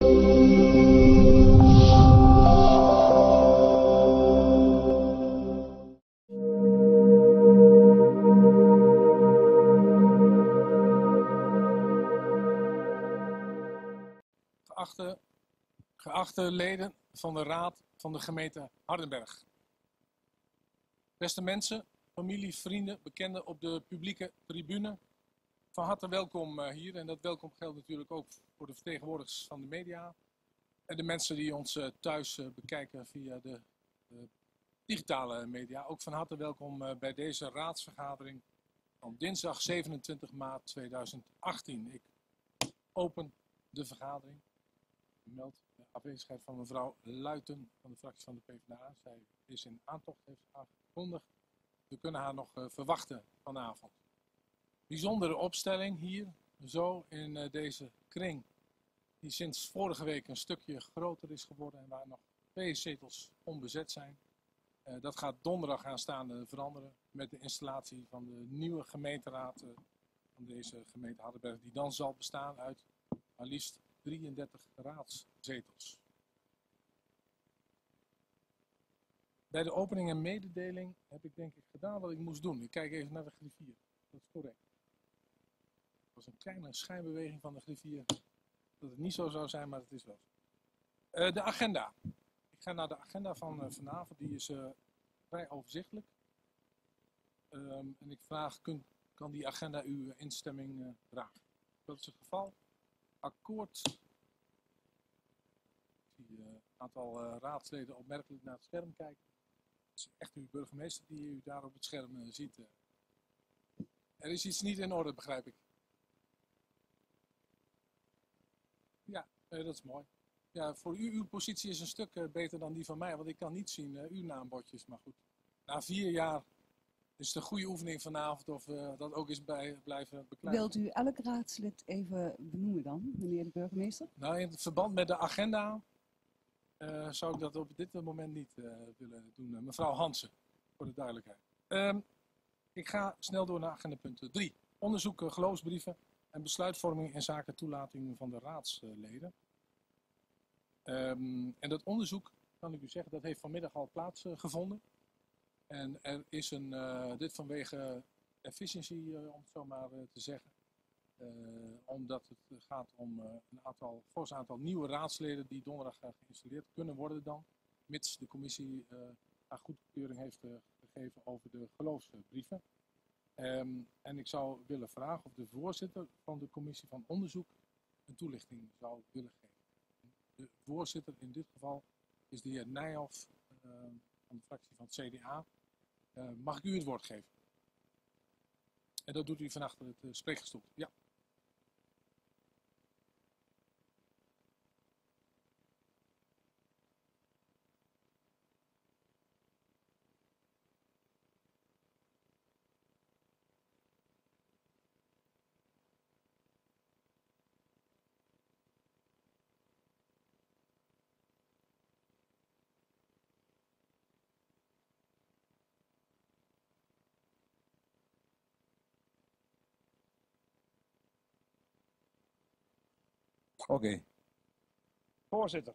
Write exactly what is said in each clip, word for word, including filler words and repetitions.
Geachte, geachte leden van de Raad van de gemeente Hardenberg. Beste mensen, familie, vrienden, bekenden op de publieke tribune. Van harte welkom hier en dat welkom geldt natuurlijk ook voor de vertegenwoordigers van de media. En de mensen die ons thuis bekijken via de, de digitale media. Ook van harte welkom bij deze raadsvergadering van dinsdag zevenentwintig maart tweeduizend achttien. Ik open de vergadering. Ik meld de afwezigheid van mevrouw Luiten van de fractie van de PvdA. Zij is in aantocht, heeft aangekondigd. We kunnen haar nog uh, verwachten vanavond. Bijzondere opstelling hier, zo in uh, deze kring. Die sinds vorige week een stukje groter is geworden en waar nog twee zetels onbezet zijn. Uh, dat gaat donderdag aanstaande veranderen met de installatie van de nieuwe gemeenteraad uh, van deze gemeente Hardenberg. Die dan zal bestaan uit maar liefst drieëndertig raadszetels. Bij de opening en mededeling heb ik denk ik gedaan wat ik moest doen. Ik kijk even naar de griffier. Dat is correct. Het was een kleine schijnbeweging van de griffier. Dat het niet zo zou zijn, maar het is wel zo. Uh, de agenda. Ik ga naar de agenda van uh, vanavond. Die is uh, vrij overzichtelijk. Um, en ik vraag, kun, kan die agenda uw instemming uh, dragen? Dat is het geval. Akkoord. Ik zie uh, een aantal uh, raadsleden opmerkelijk naar het scherm kijken. Het is echt uw burgemeester die u daar op het scherm uh, ziet. Uh. Er is iets niet in orde, begrijp ik. Ja, uh, dat is mooi. Ja, voor u, uw positie is een stuk uh, beter dan die van mij, want ik kan niet zien uh, uw naambordjes. Maar goed, na vier jaar is het een goede oefening vanavond of uh, dat ook eens bij blijven beklijven. Wilt u elk raadslid even benoemen dan, meneer de burgemeester? Nou, in het verband met de agenda uh, zou ik dat op dit moment niet uh, willen doen. Uh, mevrouw Hansen, voor de duidelijkheid. Um, ik ga snel door naar agenda punt drie. Onderzoek uh, geloofsbrieven en besluitvorming in zaken toelating van de raadsleden. Um, en dat onderzoek, kan ik u zeggen, dat heeft vanmiddag al plaatsgevonden. Uh, en er is een, uh, dit vanwege efficiëntie, uh, om het zo maar uh, te zeggen. Uh, omdat het gaat om uh, een aantal, fors aantal nieuwe raadsleden die donderdag uh, geïnstalleerd kunnen worden dan. Mits de commissie uh, haar goedkeuring heeft uh, gegeven over de geloofsbrieven. Um, en ik zou willen vragen of de voorzitter van de commissie van onderzoek een toelichting zou willen geven. De voorzitter in dit geval is de heer Nijhoff uh, van de fractie van het C D A. Uh, mag ik u het woord geven? En dat doet u van achter het uh, spreekgestoelte. Ja. Oké. Okay. Voorzitter.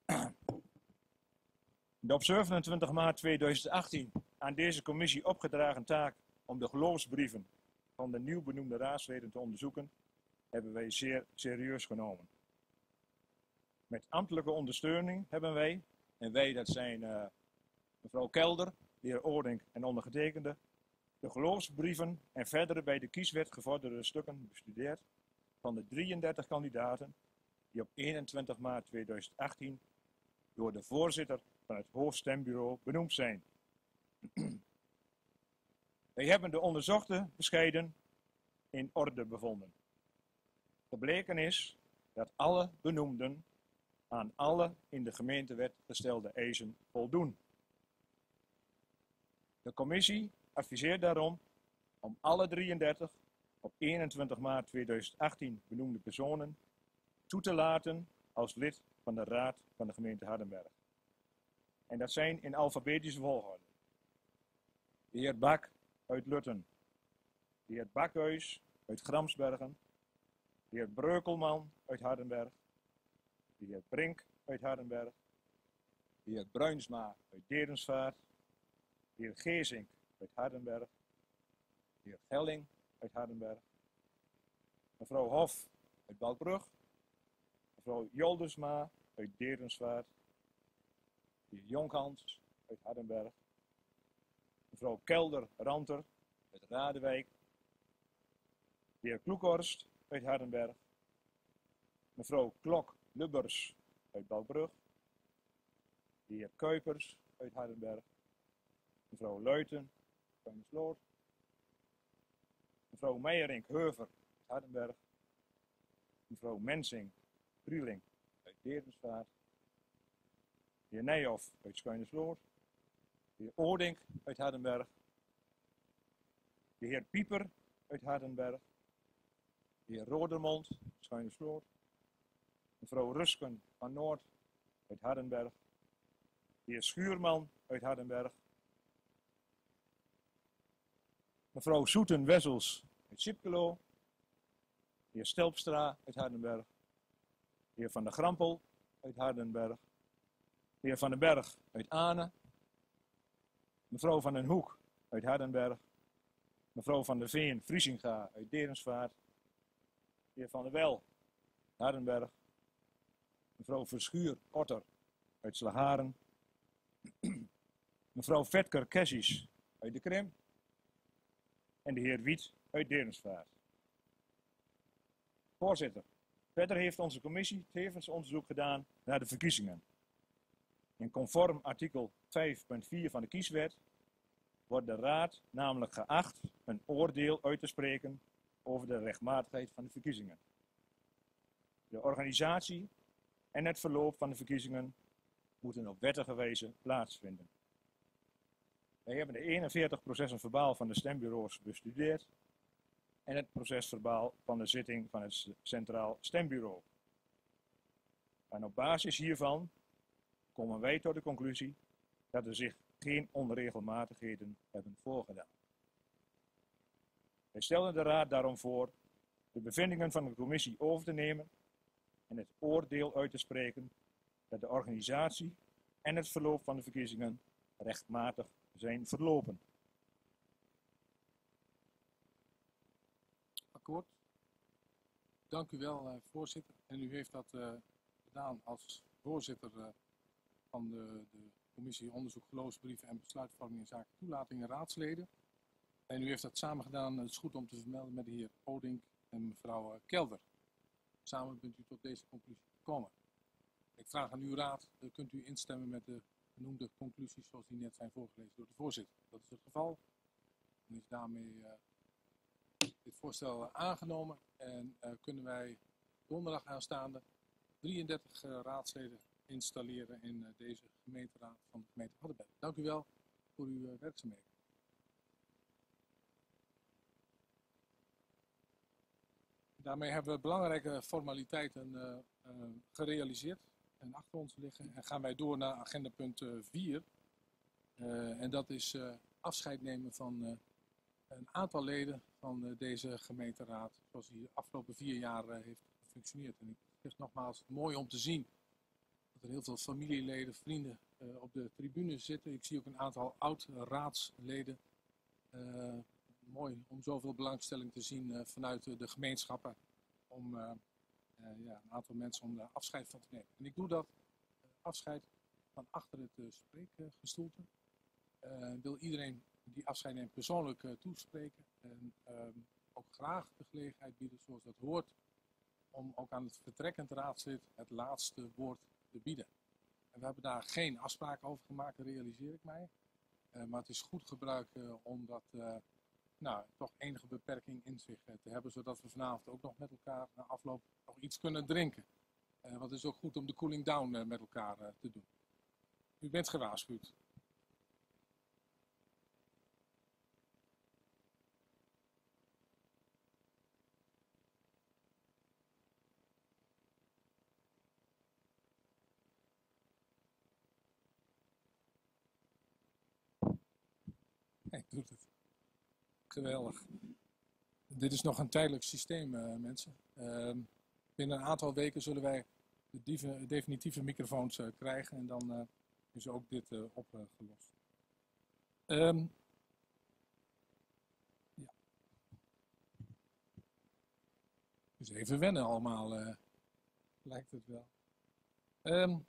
De op zevenentwintig maart tweeduizend achttien aan deze commissie opgedragen taak om de geloofsbrieven van de nieuw benoemde raadsleden te onderzoeken, hebben wij zeer serieus genomen. Met ambtelijke ondersteuning hebben wij, en wij dat zijn uh, mevrouw Kelder, de heer Oordink en ondergetekende, de geloofsbrieven en verdere bij de kieswet gevorderde stukken bestudeerd van de drieëndertig kandidaten die op eenentwintig maart tweeduizend achttien door de voorzitter van het hoofdstembureau benoemd zijn. Wij hebben de onderzochte bescheiden in orde bevonden. Gebleken is dat alle benoemden aan alle in de gemeentewet gestelde eisen voldoen. De commissie adviseert daarom om alle drieëndertig op eenentwintig maart tweeduizend achttien benoemde personen toe te laten als lid van de Raad van de gemeente Hardenberg. En dat zijn in alfabetische volgorde. De heer Bak uit Lutten, de heer Bakhuis uit Gramsbergen, de heer Breukelman uit Hardenberg, de de heer Brink uit Hardenberg, de heer Bruinsma uit Derensvaart, de heer Geesink uit Hardenberg, de heer Gelling uit Hardenberg, mevrouw Hof uit Balbrug, mevrouw Joldersma uit Derensvaart, de heer Jonghans uit Hardenberg, mevrouw Kelder-Ranter uit Radewijk, de heer Kloekhorst uit Hardenberg, mevrouw Klok-Lubbers uit Balbrug, de heer Kuipers uit Hardenberg, mevrouw Luiten uit Sloot, mevrouw Meijerink-Heuver uit Hardenberg, mevrouw Mensing-Prieling uit Derensvaart, de heer Nijhoff uit Schuinersloot, de heer Oordink uit Hardenberg, de heer Pieper uit Hardenberg, de heer Rodermond, Schuinersloot, mevrouw Rusken van Noord uit Hardenberg, de heer Schuurman uit Hardenberg, mevrouw Soeten-Wessels uit Sipkelo, de heer Stelpstra uit Hardenberg, de heer Van der Grampel uit Hardenberg, de heer Van den Berg uit Ane, mevrouw Van den Hoek uit Hardenberg, mevrouw Van der Veen Vriesinga uit Derensvaart, de heer Van der Wel Hardenberg, mevrouw Verschuur Otter uit Slagaren, mevrouw Vetker Kessies uit de Krim en de heer Wiet uit Derensvaart. Voorzitter, verder heeft onze commissie tevens onderzoek gedaan naar de verkiezingen. En conform artikel vijf punt vier van de kieswet wordt de Raad namelijk geacht een oordeel uit te spreken over de rechtmatigheid van de verkiezingen. De organisatie en het verloop van de verkiezingen moeten op wettige wijze plaatsvinden. Wij hebben de eenenveertig processen verbaal van de stembureaus bestudeerd en het procesverbaal van de zitting van het Centraal Stembureau. En op basis hiervan komen wij tot de conclusie dat er zich geen onregelmatigheden hebben voorgedaan. Wij stellen de Raad daarom voor de bevindingen van de commissie over te nemen en het oordeel uit te spreken dat de organisatie en het verloop van de verkiezingen rechtmatig zijn verlopen. Akkoord. Dank u wel, uh, voorzitter. En u heeft dat uh, gedaan als voorzitter uh, van de, de commissie Onderzoek, Geloofsbrieven en Besluitvorming in zaken toelatingen raadsleden. En u heeft dat samen gedaan, het is goed om te vermelden, met de heer Odink en mevrouw uh, Kelder. Samen bent u tot deze conclusie gekomen. Ik vraag aan uw raad, uh, kunt u instemmen met de genoemde conclusies zoals die net zijn voorgelezen door de voorzitter. Dat is het geval. Dan is daarmee uh, dit voorstel uh, aangenomen en uh, kunnen wij donderdag aanstaande drieëndertig uh, raadsleden installeren in uh, deze gemeenteraad van de gemeente Hardenberg. Dank u wel voor uw uh, werkzaamheden. Daarmee hebben we belangrijke formaliteiten uh, uh, gerealiseerd en achter ons liggen. En gaan wij door naar agendapunt vier. Uh, en dat is uh, afscheid nemen van uh, een aantal leden van uh, deze gemeenteraad. Zoals die de afgelopen vier jaar uh, heeft gefunctioneerd. En ik zeg nogmaals, mooi om te zien dat er heel veel familieleden, vrienden uh, op de tribune zitten. Ik zie ook een aantal oud-raadsleden. Uh, mooi om zoveel belangstelling te zien uh, vanuit uh, de gemeenschappen. Om uh, uh, ja, een aantal mensen om daar afscheid van te nemen. En ik doe dat uh, afscheid van achter het uh, spreekgestoelte. Uh, wil iedereen die afscheid neemt persoonlijk uh, toespreken. En uh, ook graag de gelegenheid bieden, zoals dat hoort, om ook aan het vertrekkend raadslid het laatste woord te bieden. En we hebben daar geen afspraken over gemaakt, realiseer ik mij. Uh, maar het is goed gebruik uh, om dat uh, nou, toch enige beperking in zich uh, te hebben, zodat we vanavond ook nog met elkaar na afloop nog iets kunnen drinken. Uh, want het is ook goed om de cooling down uh, met elkaar uh, te doen. U bent gewaarschuwd. Hij doet het. Geweldig. Dit is nog een tijdelijk systeem, uh, mensen. Uh, binnen een aantal weken zullen wij de dieve- definitieve microfoons uh, krijgen en dan uh, is ook dit uh, opgelost. Um, ja. Dus even wennen allemaal, uh, lijkt het wel. Um,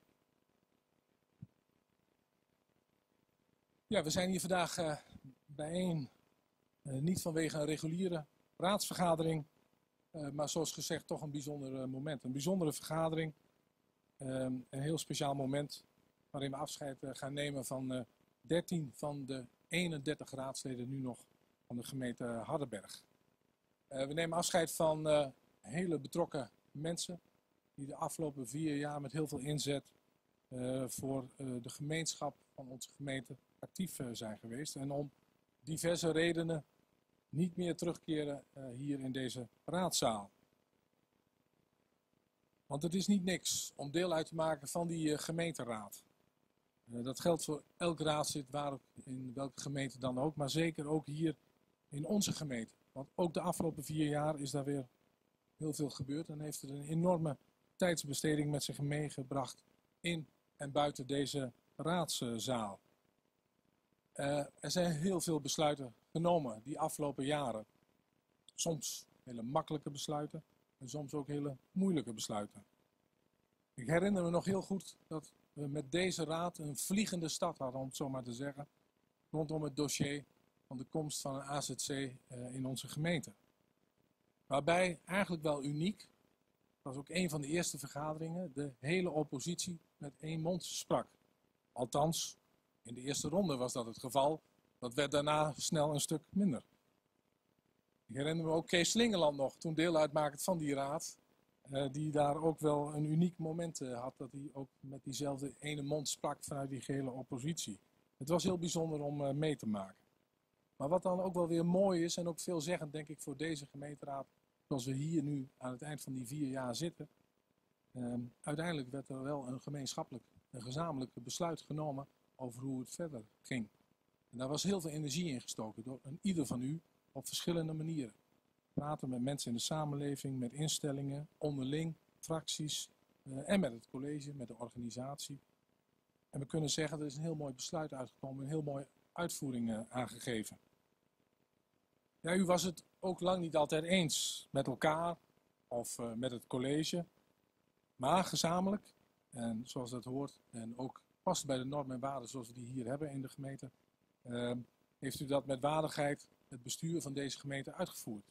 ja, we zijn hier vandaag uh, bijeen, uh, niet vanwege een reguliere raadsvergadering, uh, maar zoals gezegd toch een bijzonder uh, moment. Een bijzondere vergadering, um, een heel speciaal moment waarin we afscheid uh, gaan nemen van uh, dertien van de eenendertig raadsleden nu nog van de gemeente Hardenberg. Uh, we nemen afscheid van uh, hele betrokken mensen die de afgelopen vier jaar met heel veel inzet uh, voor uh, de gemeenschap van onze gemeente actief uh, zijn geweest. En om diverse redenen niet meer terugkeren uh, hier in deze raadzaal. Want het is niet niks om deel uit te maken van die uh, gemeenteraad. Uh, dat geldt voor elk raadslid, waar ook, in welke gemeente dan ook, maar zeker ook hier in onze gemeente. Want ook de afgelopen vier jaar is daar weer heel veel gebeurd en heeft er een enorme tijdsbesteding met zich meegebracht in en buiten deze raadszaal. Uh, er zijn heel veel besluiten genomen die afgelopen jaren. Soms hele makkelijke besluiten en soms ook hele moeilijke besluiten. Ik herinner me nog heel goed dat we met deze raad een vliegende start hadden, om het zo maar te zeggen, rondom het dossier van de komst van een A Z C uh, in onze gemeente. Waarbij eigenlijk wel uniek, dat was ook een van de eerste vergaderingen, de hele oppositie met één mond sprak. Althans, in de eerste ronde was dat het geval. Dat werd daarna snel een stuk minder. Ik herinner me ook Kees Slingeland nog, toen deel uitmakend van die raad, uh, die daar ook wel een uniek moment uh, had, dat hij ook met diezelfde ene mond sprak vanuit die gehele oppositie. Het was heel bijzonder om uh, mee te maken. Maar wat dan ook wel weer mooi is en ook veelzeggend denk ik voor deze gemeenteraad, zoals we hier nu aan het eind van die vier jaar zitten, uh, uiteindelijk werd er wel een gemeenschappelijk, een gezamenlijk besluit genomen over hoe het verder ging. En daar was heel veel energie in gestoken door een ieder van u op verschillende manieren. Praten met mensen in de samenleving, met instellingen, onderling, fracties uh, en met het college, met de organisatie. En we kunnen zeggen, er is een heel mooi besluit uitgekomen, een heel mooie uitvoering uh, aangegeven. Ja, u was het ook lang niet altijd eens met elkaar of uh, met het college, maar gezamenlijk, en zoals dat hoort, en ook past bij de normen en waarden zoals we die hier hebben in de gemeente, uh, heeft u dat met waardigheid het bestuur van deze gemeente uitgevoerd.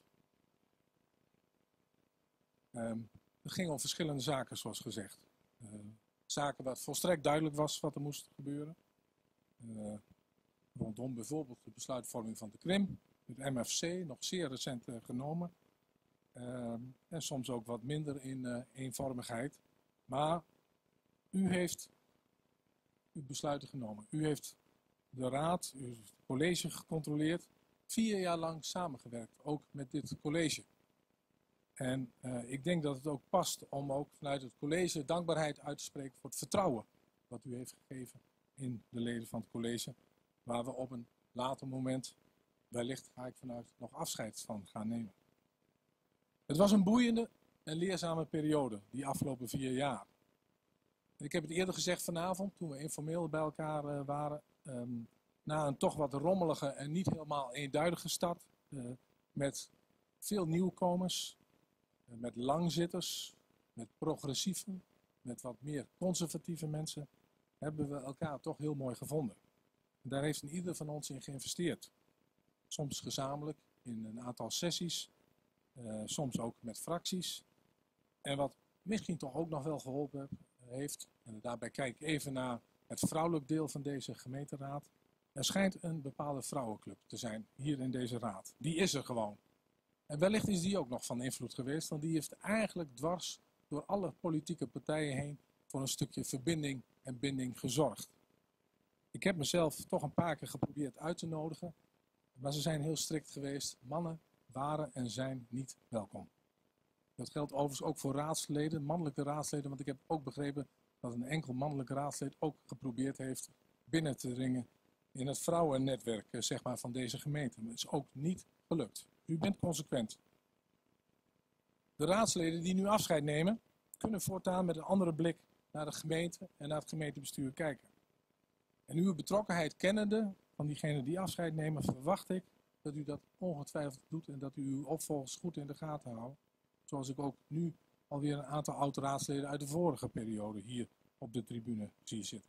Uh, het ging om verschillende zaken, zoals gezegd. Uh, zaken waar het volstrekt duidelijk was wat er moest gebeuren. Uh, rondom bijvoorbeeld de besluitvorming van de Krim, het M F C, nog zeer recent uh, genomen. Uh, en soms ook wat minder in uh, eenvormigheid. Maar u heeft uw besluiten genomen. U heeft de raad, u heeft het college gecontroleerd. Vier jaar lang samengewerkt, ook met dit college. En uh, ik denk dat het ook past om ook vanuit het college dankbaarheid uit te spreken voor het vertrouwen wat u heeft gegeven in de leden van het college. Waar we op een later moment, wellicht ga ik vanuit, nog afscheid van gaan nemen. Het was een boeiende en leerzame periode, die afgelopen vier jaar. Ik heb het eerder gezegd vanavond, toen we informeel bij elkaar uh, waren. Um, na een toch wat rommelige en niet helemaal eenduidige start. Uh, met veel nieuwkomers, uh, met langzitters, met progressieven, met wat meer conservatieve mensen. Hebben we elkaar toch heel mooi gevonden. En daar heeft ieder van ons in geïnvesteerd. Soms gezamenlijk in een aantal sessies. Uh, soms ook met fracties. En wat misschien toch ook nog wel geholpen heeft, en daarbij kijk ik even naar het vrouwelijk deel van deze gemeenteraad. Er schijnt een bepaalde vrouwenclub te zijn hier in deze raad. Die is er gewoon. En wellicht is die ook nog van invloed geweest, want die heeft eigenlijk dwars door alle politieke partijen heen voor een stukje verbinding en binding gezorgd. Ik heb mezelf toch een paar keer geprobeerd uit te nodigen, maar ze zijn heel strikt geweest. Mannen waren en zijn niet welkom. Dat geldt overigens ook voor raadsleden, mannelijke raadsleden, want ik heb ook begrepen dat een enkel mannelijk raadslid ook geprobeerd heeft binnen te dringen in het vrouwennetwerk zeg maar, van deze gemeente. Maar het is ook niet gelukt. U bent consequent. De raadsleden die nu afscheid nemen, kunnen voortaan met een andere blik naar de gemeente en naar het gemeentebestuur kijken. En uw betrokkenheid kennende van diegenen die afscheid nemen, verwacht ik dat u dat ongetwijfeld doet en dat u uw opvolgers goed in de gaten houdt. Zoals ik ook nu alweer een aantal oud-raadsleden uit de vorige periode hier op de tribune zie zitten.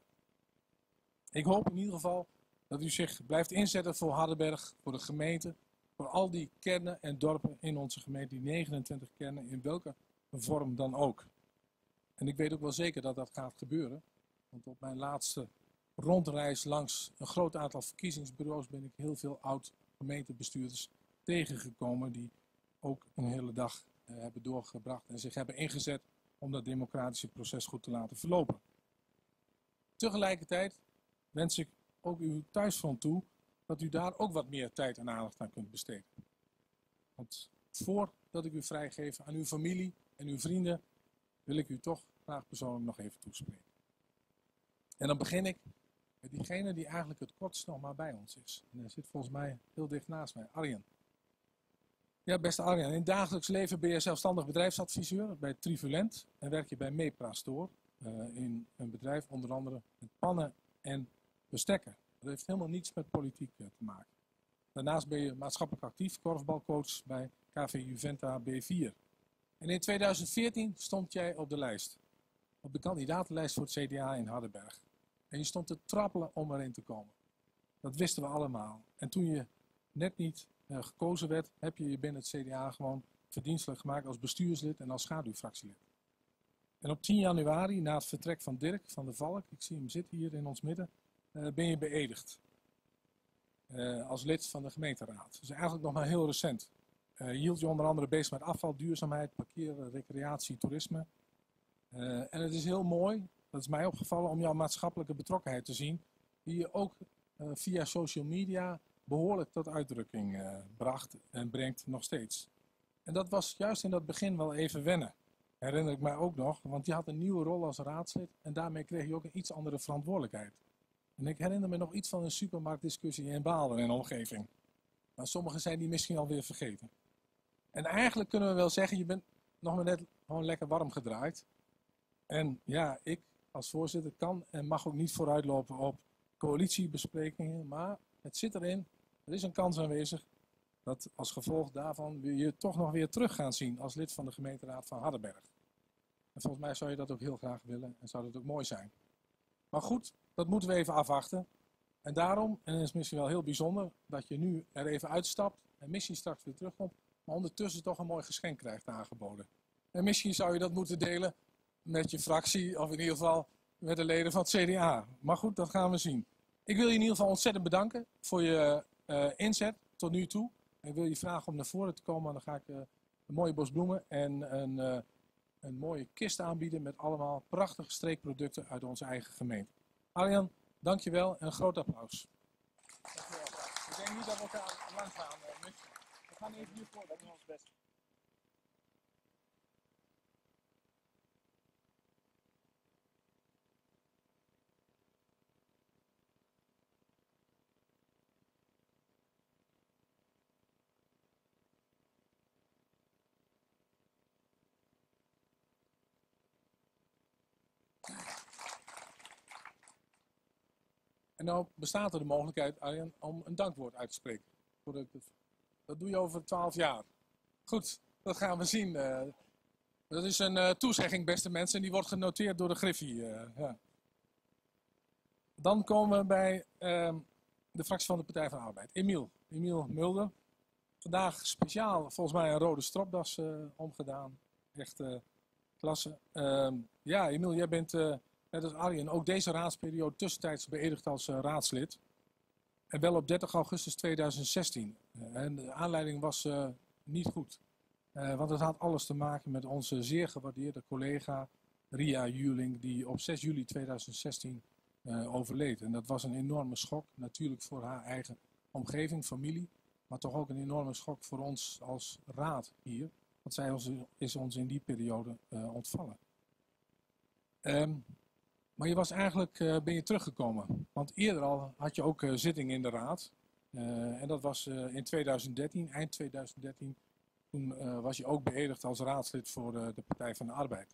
Ik hoop in ieder geval dat u zich blijft inzetten voor Hardenberg, voor de gemeente, voor al die kernen en dorpen in onze gemeente, die negenentwintig kernen, in welke vorm dan ook. En ik weet ook wel zeker dat dat gaat gebeuren, want op mijn laatste rondreis langs een groot aantal verkiezingsbureaus ben ik heel veel oud-gemeentebestuurders tegengekomen die ook een hele dag uh, hebben doorgebracht en zich hebben ingezet om dat democratische proces goed te laten verlopen. Tegelijkertijd wens ik ook uw thuisfront toe dat u daar ook wat meer tijd en aandacht aan kunt besteden. Want voordat ik u vrijgeef aan uw familie en uw vrienden, wil ik u toch graag persoonlijk nog even toespreken. En dan begin ik met diegene die eigenlijk het kortst nog maar bij ons is. En hij zit volgens mij heel dicht naast mij, Arjen. Ja, beste Arjen, in het dagelijks leven ben je zelfstandig bedrijfsadviseur bij Trivulent en werk je bij Meprastoor uh, in een bedrijf onder andere met pannen en bestekken. Dat heeft helemaal niets met politiek uh, te maken. Daarnaast ben je maatschappelijk actief, korfbalcoach bij K V Juventa B vier. En in tweeduizend veertien stond jij op de lijst. Op de kandidatenlijst voor het C D A in Hardenberg. En je stond te trappelen om erin te komen. Dat wisten we allemaal. En toen je net niet uh, gekozen werd, heb je je binnen het C D A gewoon verdienstelijk gemaakt als bestuurslid en als schaduwfractielid. En op tien januari, na het vertrek van Dirk van der Valk, ik zie hem zitten hier in ons midden, uh, ben je beëdigd. Uh, als lid van de gemeenteraad. Dat is eigenlijk nog maar heel recent. Uh, je hield je onder andere bezig met afval, duurzaamheid, parkeer, recreatie, toerisme. Uh, en het is heel mooi, dat is mij opgevallen, om jouw maatschappelijke betrokkenheid te zien, die je ook uh, via social media behoorlijk tot uitdrukking uh, bracht en brengt nog steeds. En dat was juist in dat begin wel even wennen. Herinner ik mij ook nog, want je had een nieuwe rol als raadslid en daarmee kreeg je ook een iets andere verantwoordelijkheid. En ik herinner me nog iets van een supermarktdiscussie in Balen en omgeving. Maar sommigen zijn die misschien alweer vergeten. En eigenlijk kunnen we wel zeggen, je bent nog maar net gewoon lekker warm gedraaid. En ja, ik als voorzitter kan en mag ook niet vooruitlopen op coalitiebesprekingen. Maar het zit erin, er is een kans aanwezig dat als gevolg daarvan we je toch nog weer terug gaan zien als lid van de gemeenteraad van Hardenberg. En volgens mij zou je dat ook heel graag willen en zou dat ook mooi zijn. Maar goed, dat moeten we even afwachten. En daarom, en het is misschien wel heel bijzonder, dat je nu er even uitstapt en misschien straks weer terugkomt, maar ondertussen toch een mooi geschenk krijgt aangeboden. En misschien zou je dat moeten delen met je fractie, of in ieder geval met de leden van het C D A. Maar goed, dat gaan we zien. Ik wil je in ieder geval ontzettend bedanken voor je uh, inzet tot nu toe. En ik wil je vragen om naar voren te komen, dan ga ik uh, een mooie bos bloemen en een, uh, een mooie kist aanbieden met allemaal prachtige streekproducten uit onze eigen gemeente. Arjan, dankjewel en een groot applaus. Dankjewel. Ik denk niet dat we elkaar lang gaan. Uh, we gaan even hiervoor, dat is ons best. En nou bestaat er de mogelijkheid, Arjan, om een dankwoord uit te spreken. Dat doe je over twaalf jaar. Goed, dat gaan we zien. Uh, dat is een uh, toezegging, beste mensen, en die wordt genoteerd door de Griffie. Uh, ja. Dan komen we bij uh, de fractie van de Partij van de Arbeid. Emiel, Emiel Mulder. Vandaag speciaal volgens mij een rode stropdas uh, omgedaan. Echt uh, klasse. Uh, ja, Emiel, jij bent... Uh, Net als Arjen, ook deze raadsperiode tussentijds beëdigd als uh, raadslid. En wel op dertig augustus tweeduizend zestien. Uh, en de aanleiding was uh, niet goed. Uh, want het had alles te maken met onze zeer gewaardeerde collega Ria Juling, die op zes juli tweeduizend zestien uh, overleed. En dat was een enorme schok, natuurlijk voor haar eigen omgeving, familie. Maar toch ook een enorme schok voor ons als raad hier. Want zij ons, is ons in die periode uh, ontvallen. Um, Maar je was eigenlijk, uh, ben je teruggekomen. Want eerder al had je ook uh, zitting in de raad. Uh, en dat was uh, in tweeduizend dertien, eind tweeduizend dertien. Toen uh, was je ook beëdigd als raadslid voor uh, de Partij van de Arbeid.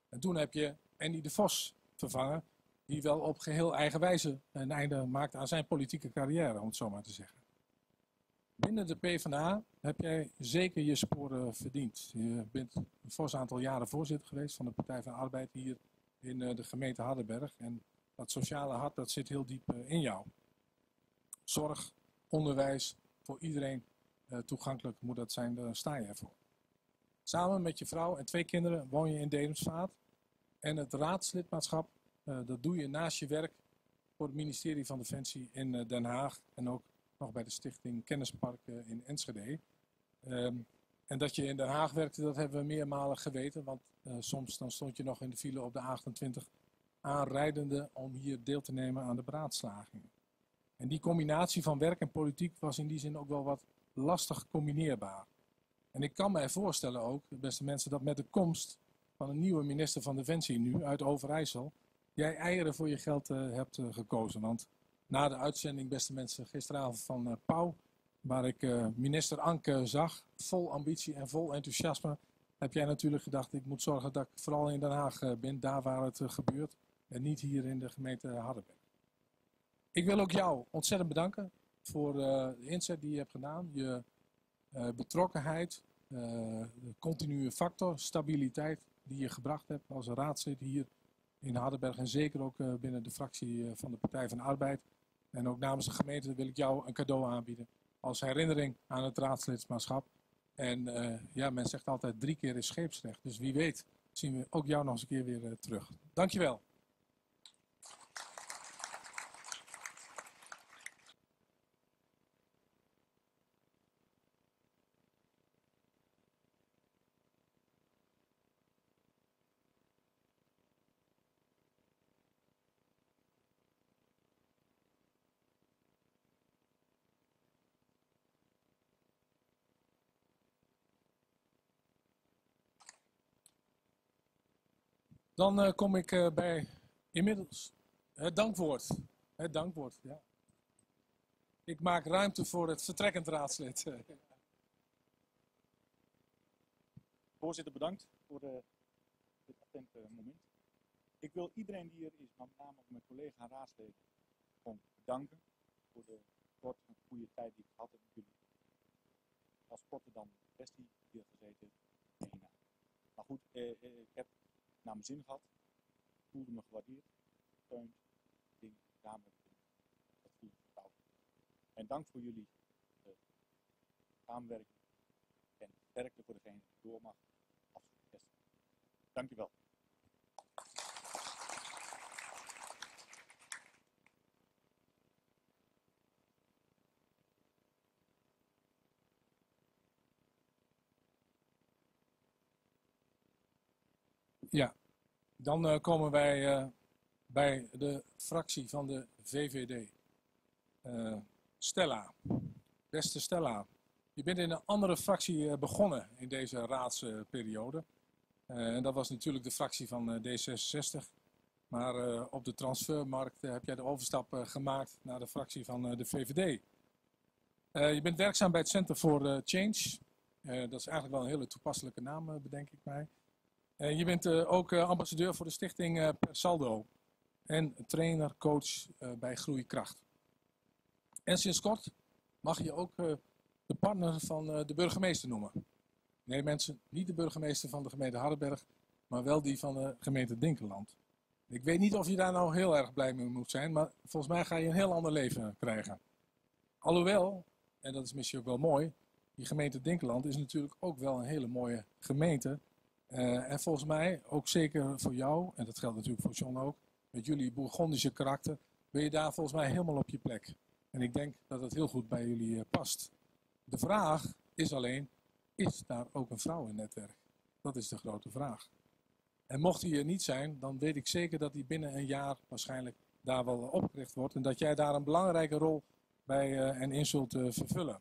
En toen heb je Andy de Vos vervangen, die wel op geheel eigen wijze een einde maakte aan zijn politieke carrière, om het zo maar te zeggen. Binnen de PvdA heb jij zeker je sporen verdiend. Je bent een fors aantal jaren voorzitter geweest van de Partij van de Arbeid hier in de gemeente Hardenberg. En dat sociale hart, dat zit heel diep in jou. Zorg, onderwijs, voor iedereen toegankelijk moet dat zijn, daar sta je ervoor. Samen met je vrouw en twee kinderen woon je in Dedemsvaart. En het raadslidmaatschap, dat doe je naast je werk voor het ministerie van Defensie in Den Haag. En ook nog bij de stichting Kennispark in Enschede. Um, en dat je in Den Haag werkte, dat hebben we meermalen geweten. Want uh, soms dan stond je nog in de file op de achtentwintig aanrijdende om hier deel te nemen aan de beraadslagingen. En die combinatie van werk en politiek was in die zin ook wel wat lastig combineerbaar. En ik kan mij voorstellen ook, beste mensen, dat met de komst van een nieuwe minister van Defensie nu uit Overijssel, jij eieren voor je geld uh, hebt uh, gekozen. Want na de uitzending, beste mensen, gisteravond van uh, Pauw, waar ik uh, minister Anke zag, vol ambitie en vol enthousiasme, heb jij natuurlijk gedacht, ik moet zorgen dat ik vooral in Den Haag uh, ben, daar waar het uh, gebeurt, en niet hier in de gemeente Hardenberg. Ik wil ook jou ontzettend bedanken voor uh, de inzet die je hebt gedaan, je uh, betrokkenheid, uh, de continue factor, stabiliteit die je gebracht hebt als raadslid hier in Hardenberg en zeker ook uh, binnen de fractie uh, van de Partij van de Arbeid. En ook namens de gemeente wil ik jou een cadeau aanbieden als herinnering aan het raadslidmaatschap. En uh, ja, men zegt altijd drie keer is scheepsrecht. Dus wie weet zien we ook jou nog eens een keer weer uh, terug. Dankjewel. Dan uh, kom ik uh, bij inmiddels het dankwoord. Het dankwoord, ja. Ik maak ruimte voor het vertrekkend raadslid. Voorzitter, bedankt voor uh, dit attente moment. Ik wil iedereen die er is, maar met name ook mijn collega en raadsleden, gewoon bedanken voor de korte en goede tijd die ik gehad heb met jullie. Als korter dan de kwestie hier gezeten. Nee, nou. Maar goed, uh, uh, ik heb naar mijn zin gehad, voelde me gewaardeerd, gesteund, dingen gedaan met dat voelde me vertrouwd. En dank voor jullie uh, samenwerking en sterkte voor degene die door mag als succes. Dank u wel. Ja, dan uh, komen wij uh, bij de fractie van de V V D. Uh, Stella, beste Stella, je bent in een andere fractie uh, begonnen in deze raadsperiode. Uh, en dat was natuurlijk de fractie van uh, D zesenzestig. Maar uh, op de transfermarkt uh, heb jij de overstap uh, gemaakt naar de fractie van uh, de V V D. Uh, je bent werkzaam bij het Center for uh, Change. Uh, dat is eigenlijk wel een hele toepasselijke naam, uh, bedenk ik mij. Uh, je bent uh, ook uh, ambassadeur voor de stichting uh, Per Saldo en trainer, coach uh, bij Groeikracht. En sinds kort mag je ook uh, de partner van uh, de burgemeester noemen. Nee mensen, niet de burgemeester van de gemeente Hardenberg, maar wel die van de gemeente Dinkeland. Ik weet niet of je daar nou heel erg blij mee moet zijn, maar volgens mij ga je een heel ander leven krijgen. Alhoewel, en dat is misschien ook wel mooi, die gemeente Dinkeland is natuurlijk ook wel een hele mooie gemeente. Uh, en volgens mij, ook zeker voor jou, en dat geldt natuurlijk voor John ook, met jullie Bourgondische karakter, ben je daar volgens mij helemaal op je plek. En ik denk dat het heel goed bij jullie uh, past. De vraag is alleen, is daar ook een vrouwennetwerk? Dat is de grote vraag. En mocht die er niet zijn, dan weet ik zeker dat die binnen een jaar waarschijnlijk daar wel opgericht wordt. En dat jij daar een belangrijke rol bij uh, en in zult uh, vervullen.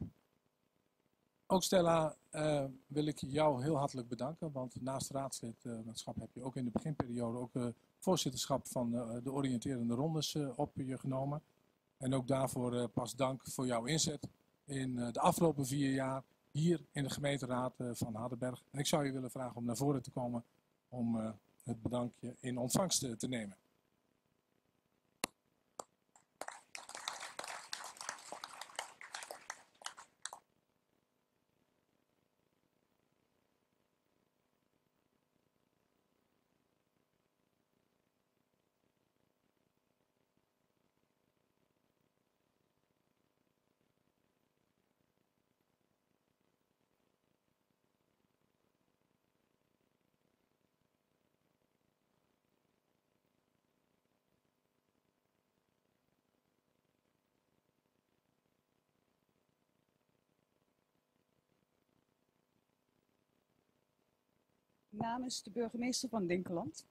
Ook Stella, uh, wil ik jou heel hartelijk bedanken, want naast raadslidmaatschap heb je ook in de beginperiode ook uh, voorzitterschap van uh, de oriënterende rondes uh, op je genomen. En ook daarvoor uh, pas dank voor jouw inzet in uh, de afgelopen vier jaar hier in de gemeenteraad uh, van Hardenberg. En ik zou je willen vragen om naar voren te komen om uh, het bedankje in ontvangst te nemen. Namens de burgemeester van Dinkeland.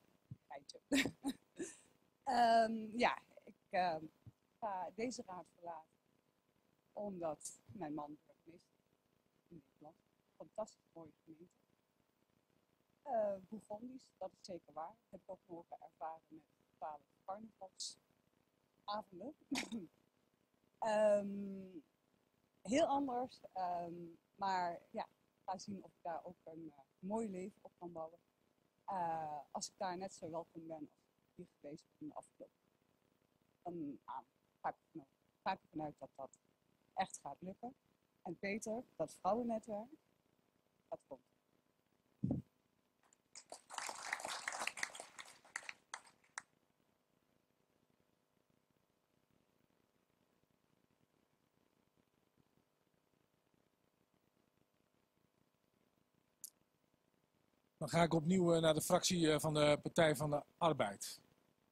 um, ja, ik uh, ga deze raad verlaten omdat mijn man burgemeester in Dinkeland, fantastisch mooie gemeente. Uh, Bourgondisch, dat is zeker waar. Dat heb ik ook mogen ervaren met twaalf carnavalsavonden. um, heel anders, um, maar ja, ga zien of ik daar ook een uh, mooi leven op kan bouwen. Uh, als ik daar net zo welkom ben als ik hier geweest ben in de afgelopen. Dan ah, ga, ik ervan, ga ik ervan uit dat dat echt gaat lukken. En Peter, dat vrouwennetwerk, dat komt. Dan ga ik opnieuw naar de fractie van de Partij van de Arbeid.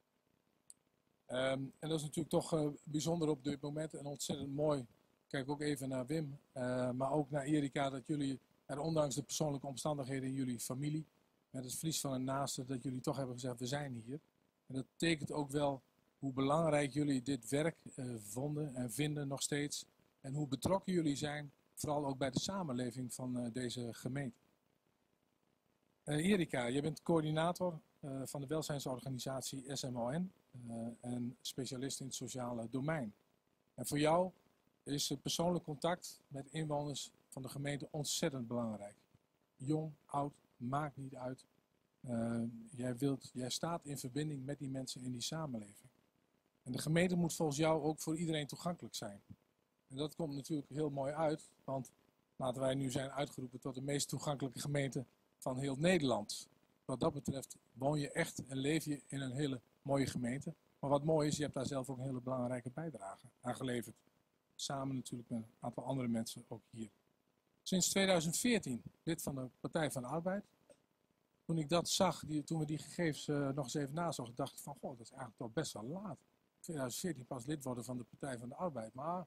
Um, en dat is natuurlijk toch uh, bijzonder op dit moment en ontzettend mooi. Kijk ook even naar Wim, uh, maar ook naar Erika, dat jullie er ondanks de persoonlijke omstandigheden in jullie familie, met het verlies van een naaste, dat jullie toch hebben gezegd, we zijn hier. En dat betekent ook wel hoe belangrijk jullie dit werk uh, vonden en vinden nog steeds. En hoe betrokken jullie zijn, vooral ook bij de samenleving van uh, deze gemeente. Uh, Erika, je bent coördinator uh, van de welzijnsorganisatie S M O N uh, en specialist in het sociale domein. En voor jou is het persoonlijk contact met inwoners van de gemeente ontzettend belangrijk. Jong, oud, maakt niet uit. Uh, jij, wilt, jij staat in verbinding met die mensen in die samenleving. En de gemeente moet volgens jou ook voor iedereen toegankelijk zijn. En dat komt natuurlijk heel mooi uit, want laten wij nu zijn uitgeroepen tot de meest toegankelijke gemeente van heel Nederland. Wat dat betreft woon je echt en leef je in een hele mooie gemeente. Maar wat mooi is, je hebt daar zelf ook een hele belangrijke bijdrage aan geleverd. Samen natuurlijk met een aantal andere mensen ook hier. Sinds tweeduizend veertien lid van de Partij van de Arbeid. Toen ik dat zag, die, toen we die gegevens uh, nog eens even nazochten, dacht ik van, goh, dat is eigenlijk toch best wel laat. tweeduizend veertien pas lid worden van de Partij van de Arbeid. Maar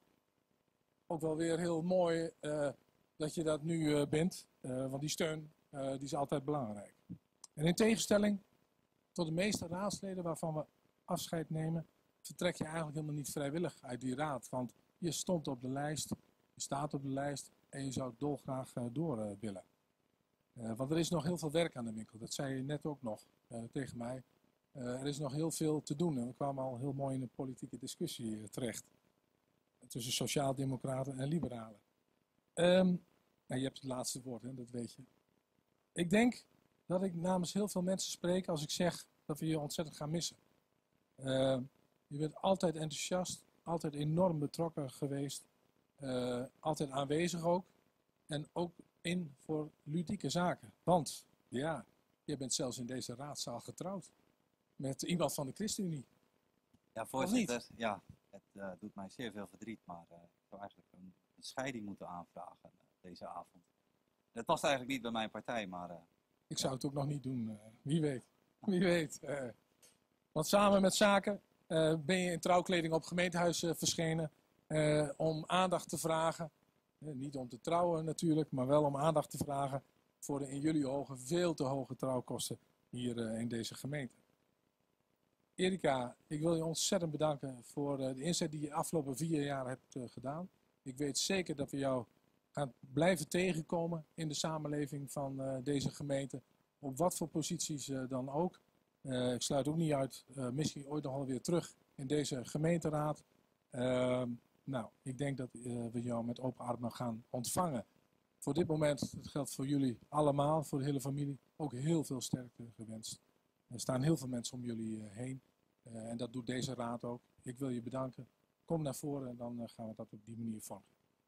ook wel weer heel mooi uh, dat je dat nu uh, bent. Uh, want die steun uh, die is altijd belangrijk. En in tegenstelling tot de meeste raadsleden waarvan we afscheid nemen, vertrek je eigenlijk helemaal niet vrijwillig uit die raad. Want je stond op de lijst, je staat op de lijst en je zou dolgraag uh, door uh, willen. Uh, want er is nog heel veel werk aan de winkel. Dat zei je net ook nog uh, tegen mij. Uh, er is nog heel veel te doen en we kwamen al heel mooi in een politieke discussie uh, terecht. Tussen sociaaldemocraten en liberalen. Um, nou, je hebt het laatste woord, hè, dat weet je. Ik denk dat ik namens heel veel mensen spreek als ik zeg dat we je ontzettend gaan missen. Uh, je bent altijd enthousiast, altijd enorm betrokken geweest. Uh, altijd aanwezig ook. En ook in voor ludieke zaken. Want, ja, je bent zelfs in deze raadzaal getrouwd. Met iemand van de ChristenUnie. Ja, voorzitter. Ja, het uh, doet mij zeer veel verdriet. Maar uh, ik zou eigenlijk een, een scheiding moeten aanvragen uh, deze avond. Het past eigenlijk niet bij mijn partij, maar... Uh, ik zou het ook nog niet doen. Uh, wie weet. Wie weet. Uh, want samen met Zaken uh, ben je in trouwkleding op gemeentehuis uh, verschenen. Uh, om aandacht te vragen. Uh, niet om te trouwen natuurlijk, maar wel om aandacht te vragen voor de in jullie ogen veel te hoge trouwkosten hier uh, in deze gemeente. Erika, ik wil je ontzettend bedanken voor uh, de inzet die je de afgelopen vier jaar hebt uh, gedaan. Ik weet zeker dat we jou gaan blijven tegenkomen in de samenleving van uh, deze gemeente. Op wat voor posities uh, dan ook. Uh, ik sluit ook niet uit, uh, misschien ooit nog wel weer terug in deze gemeenteraad. Uh, nou, ik denk dat uh, we jou met open armen gaan ontvangen. Voor dit moment, dat geldt voor jullie allemaal, voor de hele familie, ook heel veel sterkte gewenst. Er staan heel veel mensen om jullie uh, heen. Uh, en dat doet deze raad ook. Ik wil je bedanken. Kom naar voren en dan uh, gaan we dat op die manier vormen.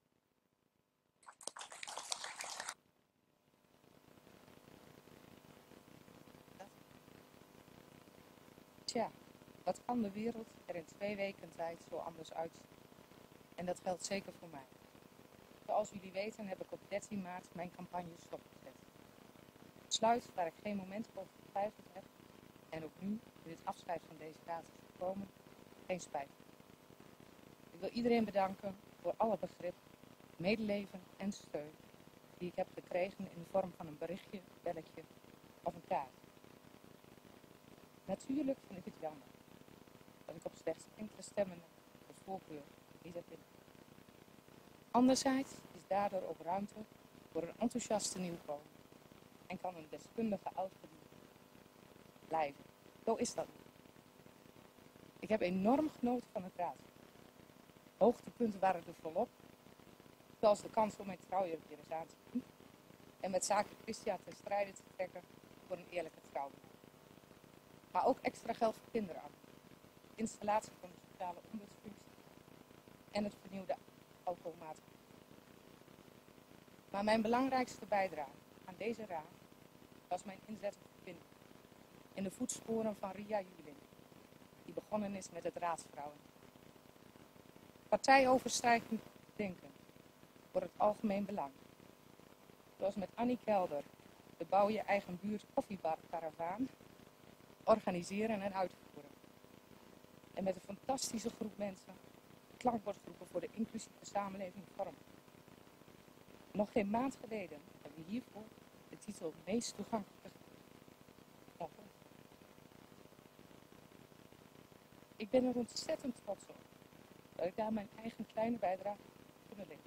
Tja, wat kan de wereld er in twee weken tijd zo anders uitzien? En dat geldt zeker voor mij. Zoals jullie weten heb ik op dertien maart mijn campagne stopgezet. Een besluit waar ik geen moment over getwijfeld heb en ook nu, nu het afscheid van deze raad is gekomen, geen spijt. Ik wil iedereen bedanken voor alle begrip, medeleven en steun die ik heb gekregen in de vorm van een berichtje, belletje of een kaart. Natuurlijk vind ik het jammer dat ik op slechts enkele stemmen de voorkeur niet heb binnen. Anderzijds is daardoor ook ruimte voor een enthousiaste nieuwkomer en kan een deskundige oud-gediende blijven. Zo is dat niet. Ik heb enorm genoten van het raadsel. Hoogtepunten waren er volop, zoals de kans om mijn trouwjurk weer eens aan te doen en met zaken Christian ten strijde te trekken voor een eerlijke trouw. Maar ook extra geld voor kinderarbeid, installatie van de sociale ombudsfunctie en het vernieuwde alcoholmaatregelen. Maar mijn belangrijkste bijdrage aan deze raad was mijn inzet op verbinding in de voetsporen van Ria Juling, die begonnen is met het raadsvrouwen. Partijoverstijgend denken voor het algemeen belang. Zoals met Annie Kelder, de Bouw je eigen buurt koffiebar karavaan, organiseren en uitvoeren. En met een fantastische groep mensen klankbordgroepen voor de inclusieve samenleving vormen. Nog geen maand geleden hebben we hiervoor de titel meest toegankelijke gekregen. Ik ben er ontzettend trots op dat ik daar mijn eigen kleine bijdrage kunnen leveren.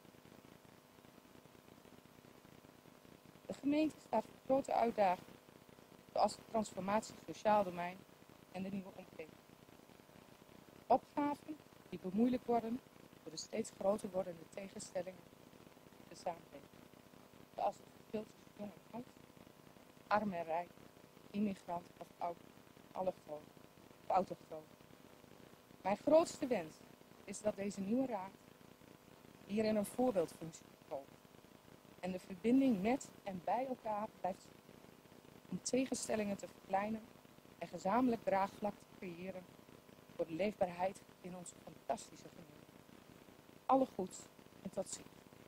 De gemeente staat voor grote uitdagingen, zoals de transformatie sociaal domein en de nieuwe omgeving. Opgaven die bemoeilijkt worden door de steeds groter wordende tegenstellingen in de samenleving. Zoals het verschil tussen jong en oud, arm en rijk, immigrant of oud, allochtoon of autochtoon. Mijn grootste wens is dat deze nieuwe raad hierin een voorbeeldfunctie vervult en de verbinding met en bij elkaar blijft zoeken om tegenstellingen te verkleinen en gezamenlijk draagvlak te creëren voor de leefbaarheid in onze fantastische gemeente. Alle goeds en tot ziens.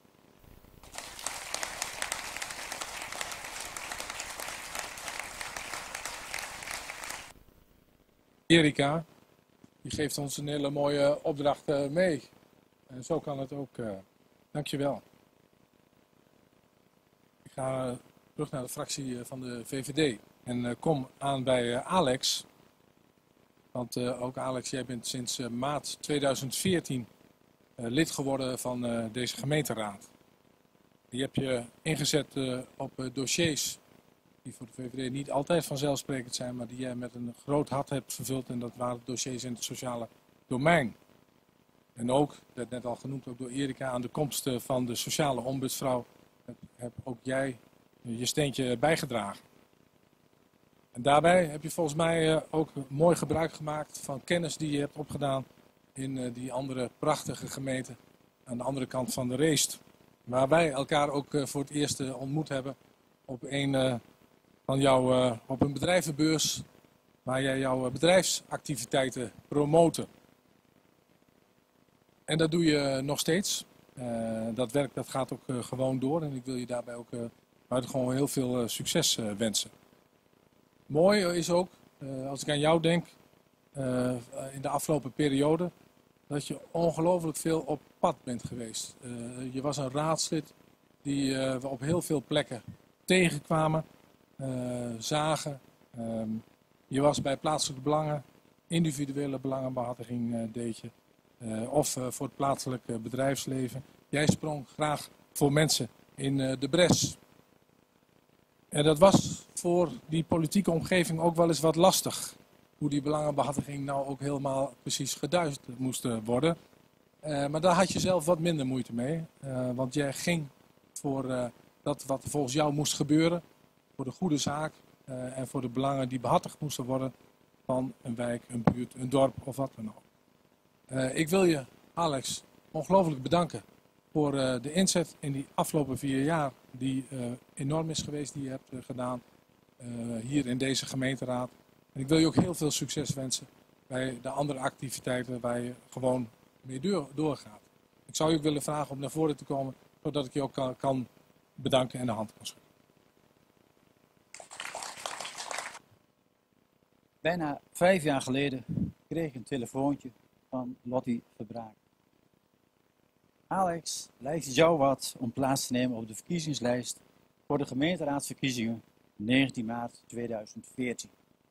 Erika, die geeft ons een hele mooie opdracht uh, mee. En zo kan het ook. Uh, dankjewel. Ik ga uh, terug naar de fractie uh, van de V V D. En uh, kom aan bij uh, Alex. Want uh, ook Alex, jij bent sinds uh, maart tweeduizend veertien uh, lid geworden van uh, deze gemeenteraad. Je hebt je ingezet uh, op uh, dossiers die voor de V V D niet altijd vanzelfsprekend zijn, maar die jij met een groot hart hebt vervuld. En dat waren dossiers in het sociale domein. En ook, dat net al genoemd ook door Erika, aan de komst uh, van de sociale ombudsvrouw heb, heb ook jij uh, je steentje bijgedragen. En daarbij heb je volgens mij uh, ook mooi gebruik gemaakt van kennis die je hebt opgedaan in uh, die andere prachtige gemeente aan de andere kant van de Reest. Waar wij elkaar ook uh, voor het eerst uh, ontmoet hebben op een, uh, van jou, uh, op een bedrijvenbeurs waar jij jouw uh, bedrijfsactiviteiten promoten. En dat doe je nog steeds. Uh, dat werk dat gaat ook uh, gewoon door en ik wil je daarbij ook uh, buitengewoon heel veel uh, succes uh, wensen. Mooi is ook, uh, als ik aan jou denk, uh, in de afgelopen periode, dat je ongelooflijk veel op pad bent geweest. Uh, je was een raadslid die uh, we op heel veel plekken tegenkwamen, uh, zagen. Uh, je was bij plaatselijke belangen, individuele belangenbehartiging uh, deed je. Uh, of uh, voor het plaatselijke bedrijfsleven. Jij sprong graag voor mensen in uh, de bres. En dat was voor die politieke omgeving ook wel eens wat lastig. Hoe die belangenbehartiging nou ook helemaal precies geduid moest worden. Uh, maar daar had je zelf wat minder moeite mee. Uh, want jij ging voor uh, dat wat volgens jou moest gebeuren. Voor de goede zaak. uh, en voor de belangen die behartigd moesten worden van een wijk, een buurt, een dorp of wat dan ook. Uh, ik wil je, Alex, ongelooflijk bedanken voor uh, de inzet in die afgelopen vier jaar die uh, enorm is geweest die je hebt uh, gedaan uh, hier in deze gemeenteraad. En ik wil je ook heel veel succes wensen bij de andere activiteiten waar je gewoon mee door, doorgaat. Ik zou je ook willen vragen om naar voren te komen, zodat ik je ook kan, kan bedanken en de hand kan schudden. Bijna vijf jaar geleden kreeg ik een telefoontje van Lottie Verbraak. Alex, lijkt het jou wat om plaats te nemen op de verkiezingslijst voor de gemeenteraadsverkiezingen negentien maart tweeduizend veertien.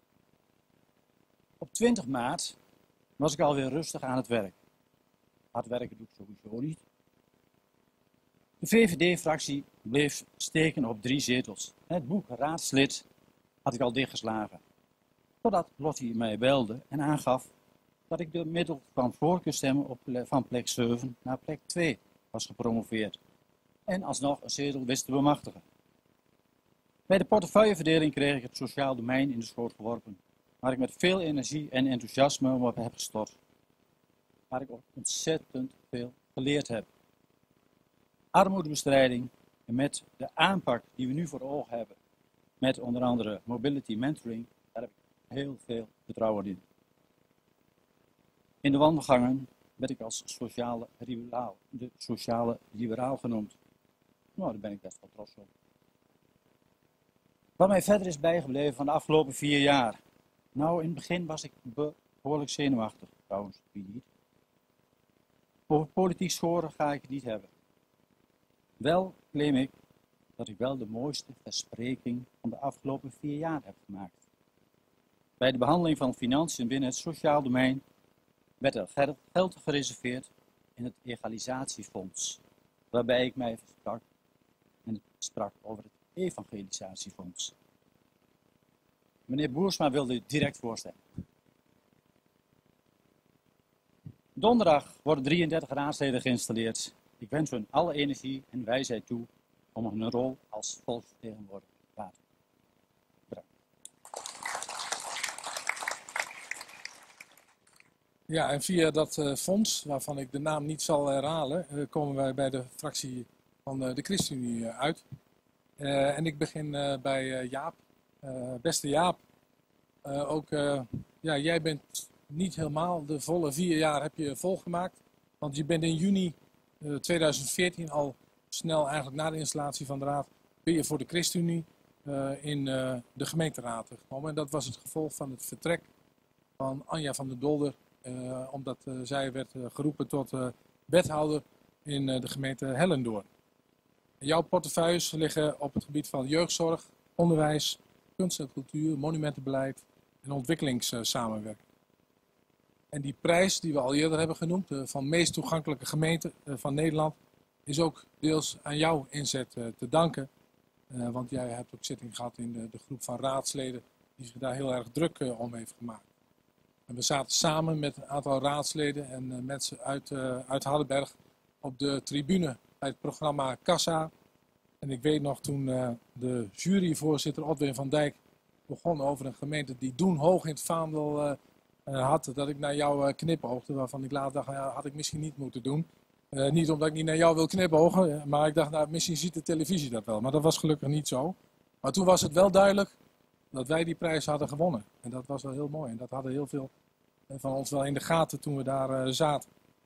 Op twintig maart was ik alweer rustig aan het werk. Hard werken doe ik sowieso niet. De V V D-fractie bleef steken op drie zetels. En het boek raadslid had ik al dichtgeslagen. Totdat Lottie mij belde en aangaf dat ik door middel van voorkeurstemmen op van plek zeven naar plek twee was gepromoveerd. En alsnog een zetel wist te bemachtigen. Bij de portefeuilleverdeling kreeg ik het sociaal domein in de schoot geworpen, waar ik met veel energie en enthousiasme op heb gestort. Waar ik ook ontzettend veel geleerd heb. Armoedebestrijding en met de aanpak die we nu voor ogen hebben, met onder andere mobility mentoring, daar heb ik heel veel vertrouwen in. In de wandelgangen werd ik als sociale liberaal, de sociale liberaal genoemd. Nou, daar ben ik best wel trots op. Wat mij verder is bijgebleven van de afgelopen vier jaar. Nou, in het begin was ik behoorlijk zenuwachtig, trouwens, wie niet. Over politiek scoren ga ik het niet hebben. Wel claim ik dat ik wel de mooiste verspreking van de afgelopen vier jaar heb gemaakt. Bij de behandeling van financiën binnen het sociaal domein werd er geld gereserveerd in het egalisatiefonds, waarbij ik mij sprak, en sprak over het evangelisatiefonds. Meneer Boersma wilde u direct voorstellen. Donderdag worden drieëndertig raadsleden geïnstalleerd. Ik wens hun alle energie en wijsheid toe om hun rol als volksvertegenwoordiger te laten. Bedankt. Ja, en via dat uh, fonds, waarvan ik de naam niet zal herhalen, uh, komen wij bij de fractie van uh, de ChristenUnie uh, uit. Uh, en ik begin uh, bij uh, Jaap. Uh, beste Jaap, uh, ook uh, ja, jij bent niet helemaal de volle vier jaar heb je volgemaakt. Want je bent in juni uh, tweeduizend veertien al snel eigenlijk na de installatie van de raad ben je voor de ChristenUnie uh, in uh, de gemeenteraad gekomen. En dat was het gevolg van het vertrek van Anja van der Dolder. Uh, omdat uh, zij werd uh, geroepen tot uh, wethouder in uh, de gemeente Hellendoorn. Jouw portefeuilles liggen op het gebied van jeugdzorg, onderwijs, kunst en cultuur, monumentenbeleid en ontwikkelingssamenwerking. En die prijs die we al eerder hebben genoemd, uh, van meest toegankelijke gemeente uh, van Nederland, is ook deels aan jouw inzet uh, te danken. Uh, want jij hebt ook zitting gehad in de, de groep van raadsleden die zich daar heel erg druk uh, om heeft gemaakt. En we zaten samen met een aantal raadsleden en uh, mensen uit, uh, uit Hardenberg op de tribune bij het programma Kassa. En ik weet nog toen uh, de juryvoorzitter Otwin van Dijk begon over een gemeente die Doen hoog in het vaandel uh, uh, had, dat ik naar jou uh, knipoogde, waarvan ik later dacht, nou, had ik misschien niet moeten doen. Uh, niet omdat ik niet naar jou wil knipogen, maar ik dacht, nou, misschien ziet de televisie dat wel. Maar dat was gelukkig niet zo. Maar toen was het wel duidelijk dat wij die prijs hadden gewonnen. En dat was wel heel mooi. En dat hadden heel veel van ons wel in de gaten toen we daar uh, zaten.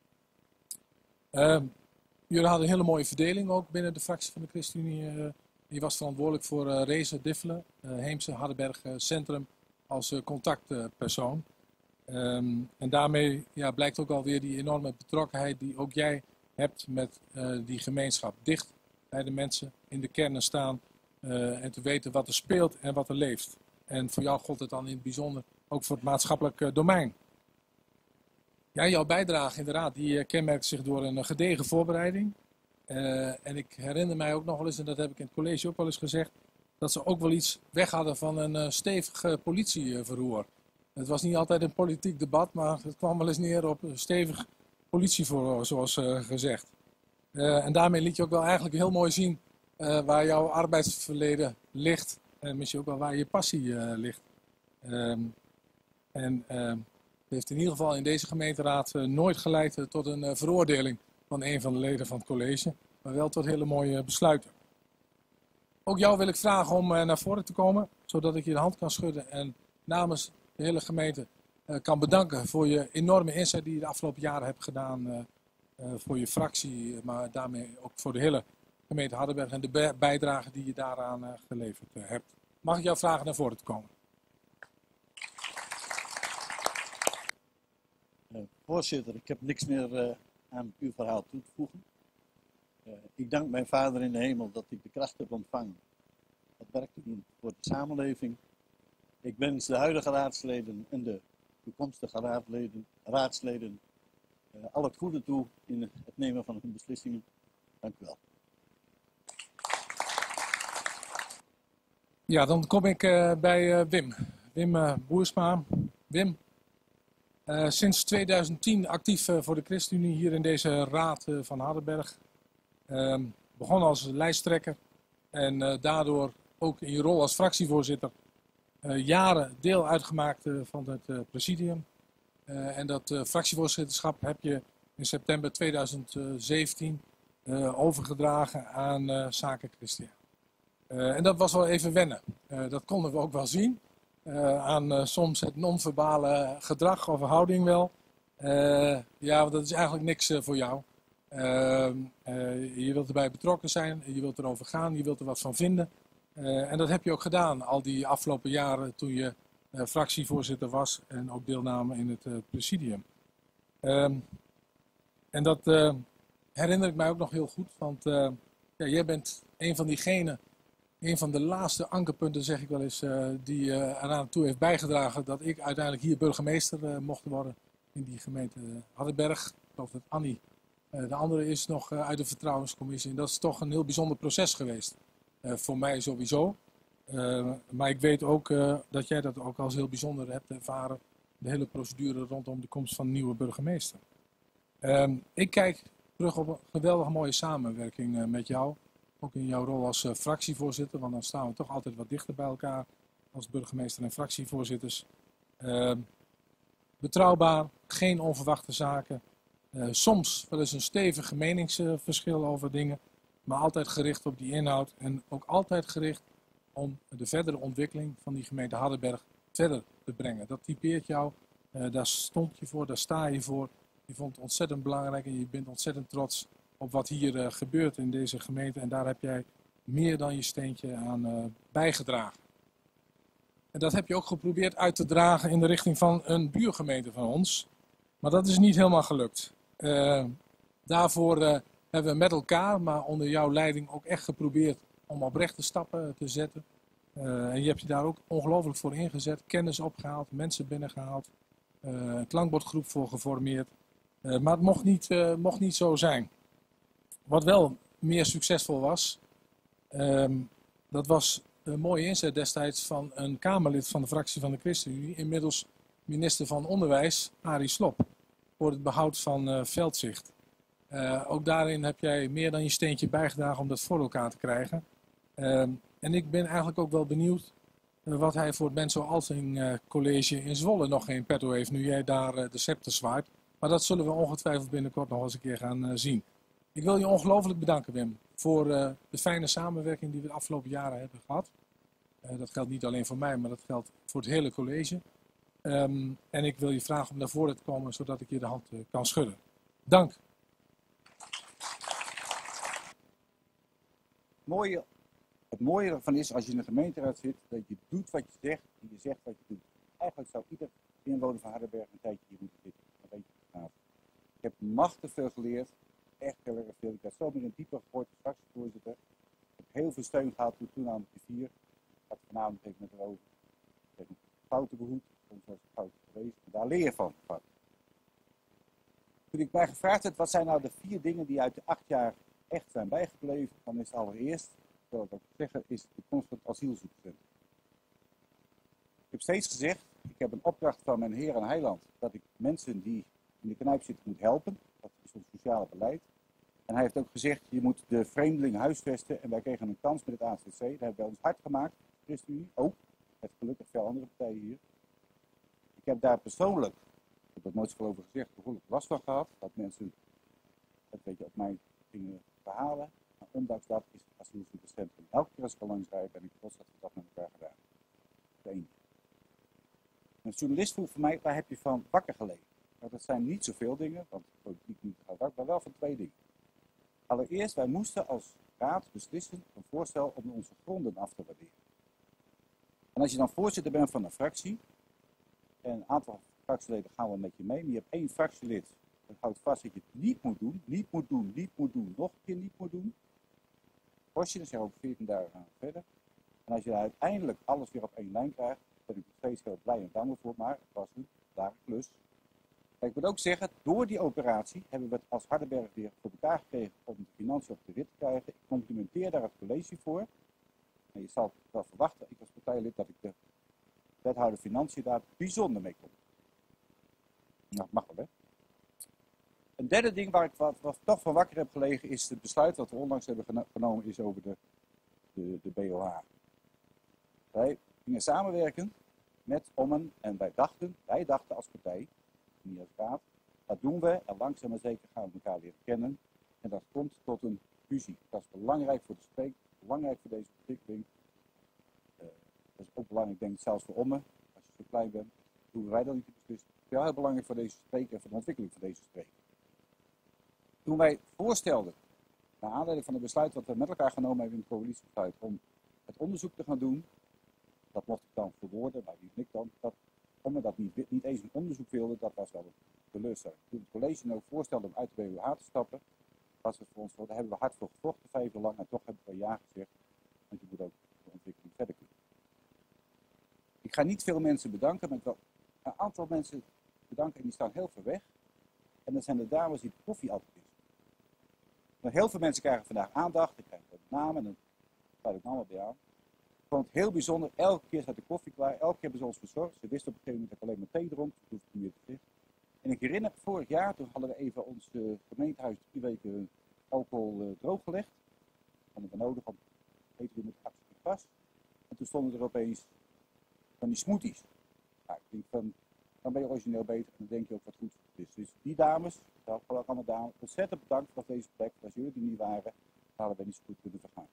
Uh, jullie hadden een hele mooie verdeling ook binnen de fractie van de ChristenUnie. Uh, je was verantwoordelijk voor uh, Rezen, Diffelen, uh, Heemse, Hardenberg uh, Centrum als uh, contactpersoon. Um, en daarmee ja, blijkt ook alweer die enorme betrokkenheid die ook jij hebt met uh, die gemeenschap. Dicht bij de mensen, in de kernen staan uh, en te weten wat er speelt en wat er leeft. En voor jou gold het dan in het bijzonder ook voor het maatschappelijk uh, domein. Ja, jouw bijdrage inderdaad, die uh, kenmerkt zich door een uh, gedegen voorbereiding. Uh, en ik herinner mij ook nog wel eens, en dat heb ik in het college ook wel eens gezegd, dat ze ook wel iets weg hadden van een uh, stevig uh, politieverhoor. Het was niet altijd een politiek debat, maar het kwam wel eens neer op een stevig politieverhoor, zoals uh, gezegd. Uh, en daarmee liet je ook wel eigenlijk heel mooi zien uh, waar jouw arbeidsverleden ligt. Uh, En misschien ook wel waar je passie uh, ligt. Um, en uh, het heeft in ieder geval in deze gemeenteraad uh, nooit geleid uh, tot een uh, veroordeling van een van de leden van het college, maar wel tot hele mooie besluiten. Ook jou wil ik vragen om uh, naar voren te komen, zodat ik je de hand kan schudden en namens de hele gemeente uh, kan bedanken voor je enorme inzet die je de afgelopen jaren hebt gedaan uh, uh, voor je fractie, maar daarmee ook voor de hele gemeente Hardenberg en de bijdrage die je daaraan uh, geleverd uh, hebt. Mag ik jou vragen naar voren te komen? Uh, voorzitter, ik heb niks meer uh, aan uw verhaal toe te voegen. Uh, ik dank mijn Vader in de hemel dat ik de kracht heb ontvangen het werk te doen voor de samenleving. Ik wens de huidige raadsleden en de toekomstige raadleden, raadsleden uh, al het goede toe in het nemen van hun beslissingen. Dank u wel. Ja, dan kom ik uh, bij uh, Wim. Wim uh, Boersma. Wim, uh, sinds tweeduizend tien actief uh, voor de ChristenUnie hier in deze raad uh, van Hardenberg. Uh, begon als lijsttrekker en uh, daardoor ook in je rol als fractievoorzitter uh, jaren deel uitgemaakt uh, van het uh, presidium. Uh, en dat uh, fractievoorzitterschap heb je in september tweeduizend zeventien uh, overgedragen aan uh, Zaken Christiaan. Uh, en dat was wel even wennen. Uh, dat konden we ook wel zien. Uh, aan uh, soms het non-verbale gedrag of houding wel. Uh, ja, want dat is eigenlijk niks uh, voor jou. Uh, uh, je wilt erbij betrokken zijn, je wilt erover gaan, je wilt er wat van vinden. Uh, en dat heb je ook gedaan al die afgelopen jaren toen je uh, fractievoorzitter was en ook deelname in het uh, presidium. Uh, en dat uh, herinner ik mij ook nog heel goed, want uh, ja, jij bent een van diegenen, een van de laatste ankerpunten, zeg ik wel eens, uh, die uh, eraan toe heeft bijgedragen dat ik uiteindelijk hier burgemeester uh, mocht worden in die gemeente Hardenberg. Ik geloof dat Annie uh, de andere is nog uh, uit de vertrouwenscommissie. En dat is toch een heel bijzonder proces geweest. Uh, voor mij sowieso. Uh, maar ik weet ook uh, dat jij dat ook als heel bijzonder hebt ervaren. De hele procedure rondom de komst van een nieuwe burgemeester. Uh, ik kijk terug op een geweldige mooie samenwerking uh, met jou. Ook in jouw rol als uh, fractievoorzitter, want dan staan we toch altijd wat dichter bij elkaar als burgemeester en fractievoorzitters. Uh, betrouwbaar, geen onverwachte zaken. Uh, soms wel eens een stevig meningsverschil over dingen, maar altijd gericht op die inhoud en ook altijd gericht om de verdere ontwikkeling van die gemeente Hardenberg verder te brengen. Dat typeert jou, uh, daar stond je voor, daar sta je voor. Je vond het ontzettend belangrijk en je bent ontzettend trots op wat hier uh, gebeurt in deze gemeente. En daar heb jij meer dan je steentje aan uh, bijgedragen. En dat heb je ook geprobeerd uit te dragen in de richting van een buurgemeente van ons. Maar dat is niet helemaal gelukt. Uh, daarvoor uh, hebben we met elkaar, maar onder jouw leiding ook echt geprobeerd om oprechte stappen te zetten. Uh, en je hebt je daar ook ongelooflijk voor ingezet. Kennis opgehaald, mensen binnengehaald. Uh, een klankbordgroep voor geformeerd. Uh, maar het mocht niet, uh, mocht niet zo zijn. Wat wel meer succesvol was, um, dat was een mooie inzet destijds van een Kamerlid van de fractie van de ChristenUnie, inmiddels minister van Onderwijs, Arie Slob, voor het behoud van uh, veldzicht. Uh, ook daarin heb jij meer dan je steentje bijgedragen om dat voor elkaar te krijgen. Uh, en ik ben eigenlijk ook wel benieuwd uh, wat hij voor het Menzo Alting uh, College in Zwolle nog in petto heeft, nu jij daar uh, de scepter zwaait. Maar dat zullen we ongetwijfeld binnenkort nog eens een keer gaan uh, zien. Ik wil je ongelooflijk bedanken, Wim, voor uh, de fijne samenwerking die we de afgelopen jaren hebben gehad. Uh, dat geldt niet alleen voor mij, maar dat geldt voor het hele college. Um, en ik wil je vragen om naar voren te komen, zodat ik je de hand uh, kan schudden. Dank. Mooie, het mooie ervan is, als je in de gemeenteraad zit, dat je doet wat je zegt en je zegt wat je doet. Eigenlijk zou ieder inwoner van Hardenberg een tijdje hier moeten zitten. Dat weet je vanavond. Ik heb machtig veel geleerd. Echt heel erg veel. Ik had zo meer een diepe gehoord als fractievoorzitter. Ik heb heel veel steun gehad toen, toen aan de vier. Ik had vanavond even met erover. Ik heb fouten behoed. Soms was het fout geweest. Maar daar leer je van. Toen ik mij gevraagd heb, wat zijn nou de vier dingen die uit de acht jaar echt zijn bijgebleven, dan is het allereerst, zoals ik ook zeggen, is de komst van het asielzoekerscentrum. Ik heb steeds gezegd, ik heb een opdracht van mijn Heer en Heiland, dat ik mensen die in de knijp zitten moet helpen. Dat is ons sociale beleid. En hij heeft ook gezegd, je moet de vreemdeling huisvesten. En wij kregen een kans met het A Z C. Dat hebben wij ons hard gemaakt. ChristenUnie, ook, met gelukkig veel andere partijen hier. Ik heb daar persoonlijk, ik heb dat nooit zoveel over gezegd, behoorlijk last van gehad. Dat mensen het weet je, op mij gingen verhalen. Maar ondanks dat is het asielzoekerscentrum. Elke keer als ik al langs rijd ben ik trots dat we dat met elkaar gedaan hebben. Een journalist vroeg van mij, waar heb je van wakker gelegen? Nou, dat zijn niet zoveel dingen, want politiek niet gaat wakker, maar wel van twee dingen. Allereerst, wij moesten als raad beslissen een voorstel om onze gronden af te waarderen. En als je dan voorzitter bent van een fractie, en een aantal fractieleden gaan wel met je mee, maar je hebt één fractielid, dat houdt vast dat je het niet moet doen, niet moet doen, niet moet doen, nog een keer niet moet doen. Als je, dan zeg je ook veertien dagen gaan verder. En als je dan uiteindelijk alles weer op één lijn krijgt, ben ik nog steeds heel blij en dankbaar voor, maar het was een zware klus. Ik moet ook zeggen, door die operatie hebben we het als Hardenberg weer voor elkaar gekregen om de financiën op de rit te krijgen. Ik complimenteer daar het college voor. En je zal wel verwachten, ik als partijlid, dat ik de wethouder financiën daar bijzonder mee kom. Nou, mag wel, hè. Een derde ding waar ik wat, wat toch van wakker heb gelegen is het besluit dat we onlangs hebben geno genomen is over de, de, de B O H. Wij gingen samenwerken met Ommen en wij dachten, wij dachten als partij, niet als raad, dat doen we en langzaam maar zeker gaan we elkaar leren kennen. En dat komt tot een fusie. Dat is belangrijk voor de streek, belangrijk voor deze ontwikkeling. Uh, dat is ook belangrijk, denk ik, zelfs voor Ommen. Als je zo klein bent, doen wij dat niet te beslissen. Het is heel belangrijk voor deze streek en voor de ontwikkeling van deze streek. Toen wij voorstelden, naar aanleiding van het besluit wat we met elkaar genomen hebben in het coalitiebesluit, om het onderzoek te gaan doen, dat mocht ik dan verwoorden, maar wie ik dan, dat Ommen dat niet, niet eens een onderzoek wilde, dat was wel een teleurstelling. Toen het college ook voorstelde om uit de B O H te stappen, was het voor ons, daar hebben we hard voor gevochten, vijf jaar lang, en toch hebben we ja gezegd, want je moet ook de ontwikkeling verder kunnen. Ik ga niet veel mensen bedanken, maar ik wil een aantal mensen bedanken en die staan heel ver weg. En dat zijn de dames die de koffie altijd is. Maar heel veel mensen krijgen vandaag aandacht, ik krijg een naam en dan sluit ik allemaal bij aan. Ik vond het heel bijzonder, elke keer staat de koffie klaar, elke keer hebben ze ons verzorgd. Ze wisten op een gegeven moment dat ik alleen maar thee dronk, dat hoef ik niet meer te zeggen. En ik herinner, vorig jaar, toen hadden we even ons uh, gemeentehuis drie weken alcohol uh, drooggelegd. Dat hadden we nodig, want eten we met hartstikke vast. En toen stonden er opeens van die smoothies. Nou, ik denk van, dan ben je origineel beter en dan denk je ook wat goed is. Dus die dames, zelf ook allemaal dames, ontzettend bedankt voor deze plek. Als jullie die niet waren, hadden we niet zo goed kunnen vergaan.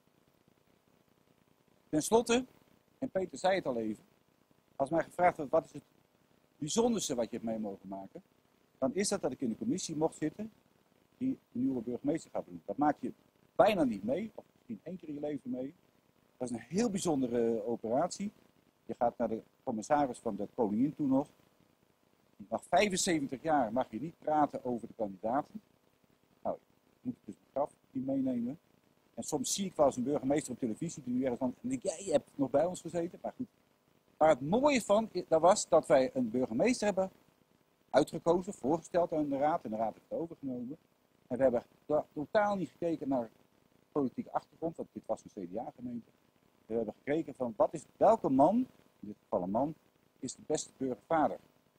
Ten slotte, en Peter zei het al even, als mij gevraagd wordt wat is het bijzonderste wat je hebt mee mogen maken, dan is dat dat ik in de commissie mocht zitten die de nieuwe burgemeester gaat doen. Dat maak je bijna niet mee, of misschien één keer in je leven mee. Dat is een heel bijzondere operatie. Je gaat naar de commissaris van de koningin toen nog. Je mag vijfenzeventig jaar mag je niet praten over de kandidaten. Nou, ik moet dus mijn graf niet meenemen. En soms zie ik wel eens een burgemeester op televisie die nu ergens van, en denk ik, ja, je hebt nog bij ons gezeten, maar goed. Maar het mooie van dat was dat wij een burgemeester hebben uitgekozen, voorgesteld aan de raad, en de raad heeft het overgenomen. En we hebben totaal niet gekeken naar politieke achtergrond, want dit was een C D A-gemeente. We hebben gekeken van, wat is, welke man, in dit geval een man, is de beste burgervader.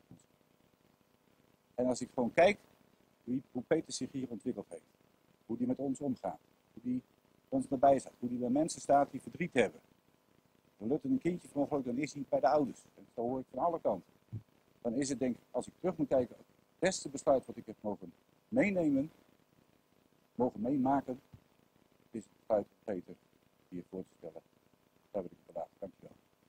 En als ik gewoon kijk hoe, hoe Peter zich hier ontwikkeld heeft, hoe die met ons omgaat, hoe die ons nabij staat, hoe die bij mensen staat die verdriet hebben. Dan lukt een kindje van ongeluk, dan is hij bij de ouders. En dat hoor ik van alle kanten. Dan is het denk ik, als ik terug moet kijken, het beste besluit wat ik heb mogen meenemen, mogen meemaken, is het besluit van Peter hier voor te stellen. Daar wil ik het vandaag. Dankjewel.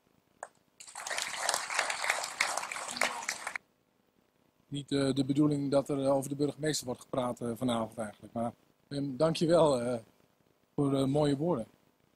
Niet uh, de bedoeling dat er over de burgemeester wordt gepraat uh, vanavond eigenlijk. Maar um, dankjewel uh, voor de uh, mooie woorden.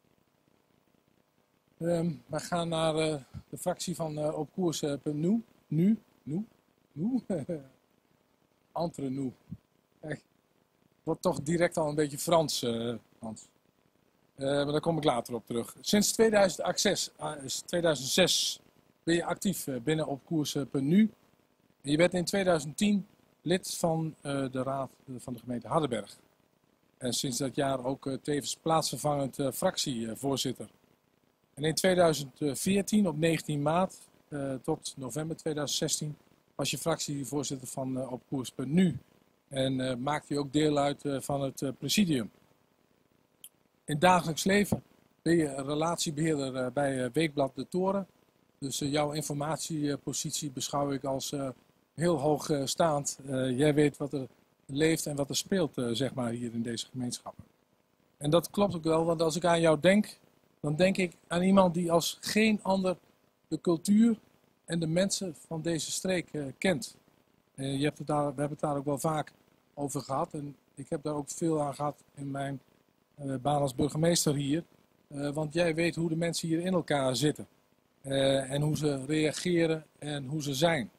Um, we gaan naar uh, de fractie van uh, Op Koers uh, nu. Nu? Nu? Nu? Entre nous. Het wordt toch direct al een beetje Frans, uh, Hans. Uh, maar daar kom ik later op terug. Sinds tweeduizend zes ben je actief uh, binnen Op Koers uh, nu. Je werd in tweeduizend tien lid van uh, de raad van de gemeente Hardenberg. En sinds dat jaar ook uh, tevens plaatsvervangend uh, fractievoorzitter. En in tweeduizend veertien, op negentien maart uh, tot november tweeduizend zestien, was je fractievoorzitter van uh, Op Koers nu. En uh, maakte je ook deel uit uh, van het uh, presidium. In het dagelijks leven ben je relatiebeheerder uh, bij uh, Weekblad De Toren. Dus uh, jouw informatiepositie beschouw ik als uh, heel hoog uh, staand. Uh, jij weet wat er leeft en wat er speelt, uh, zeg maar, hier in deze gemeenschappen. En dat klopt ook wel, want als ik aan jou denk, dan denk ik aan iemand die als geen ander de cultuur en de mensen van deze streek uh, kent. Uh, je hebt het daar, we hebben het daar ook wel vaak over gehad en ik heb daar ook veel aan gehad in mijn uh, baan als burgemeester hier. Uh, want jij weet hoe de mensen hier in elkaar zitten. Uh, en hoe ze reageren en hoe ze zijn.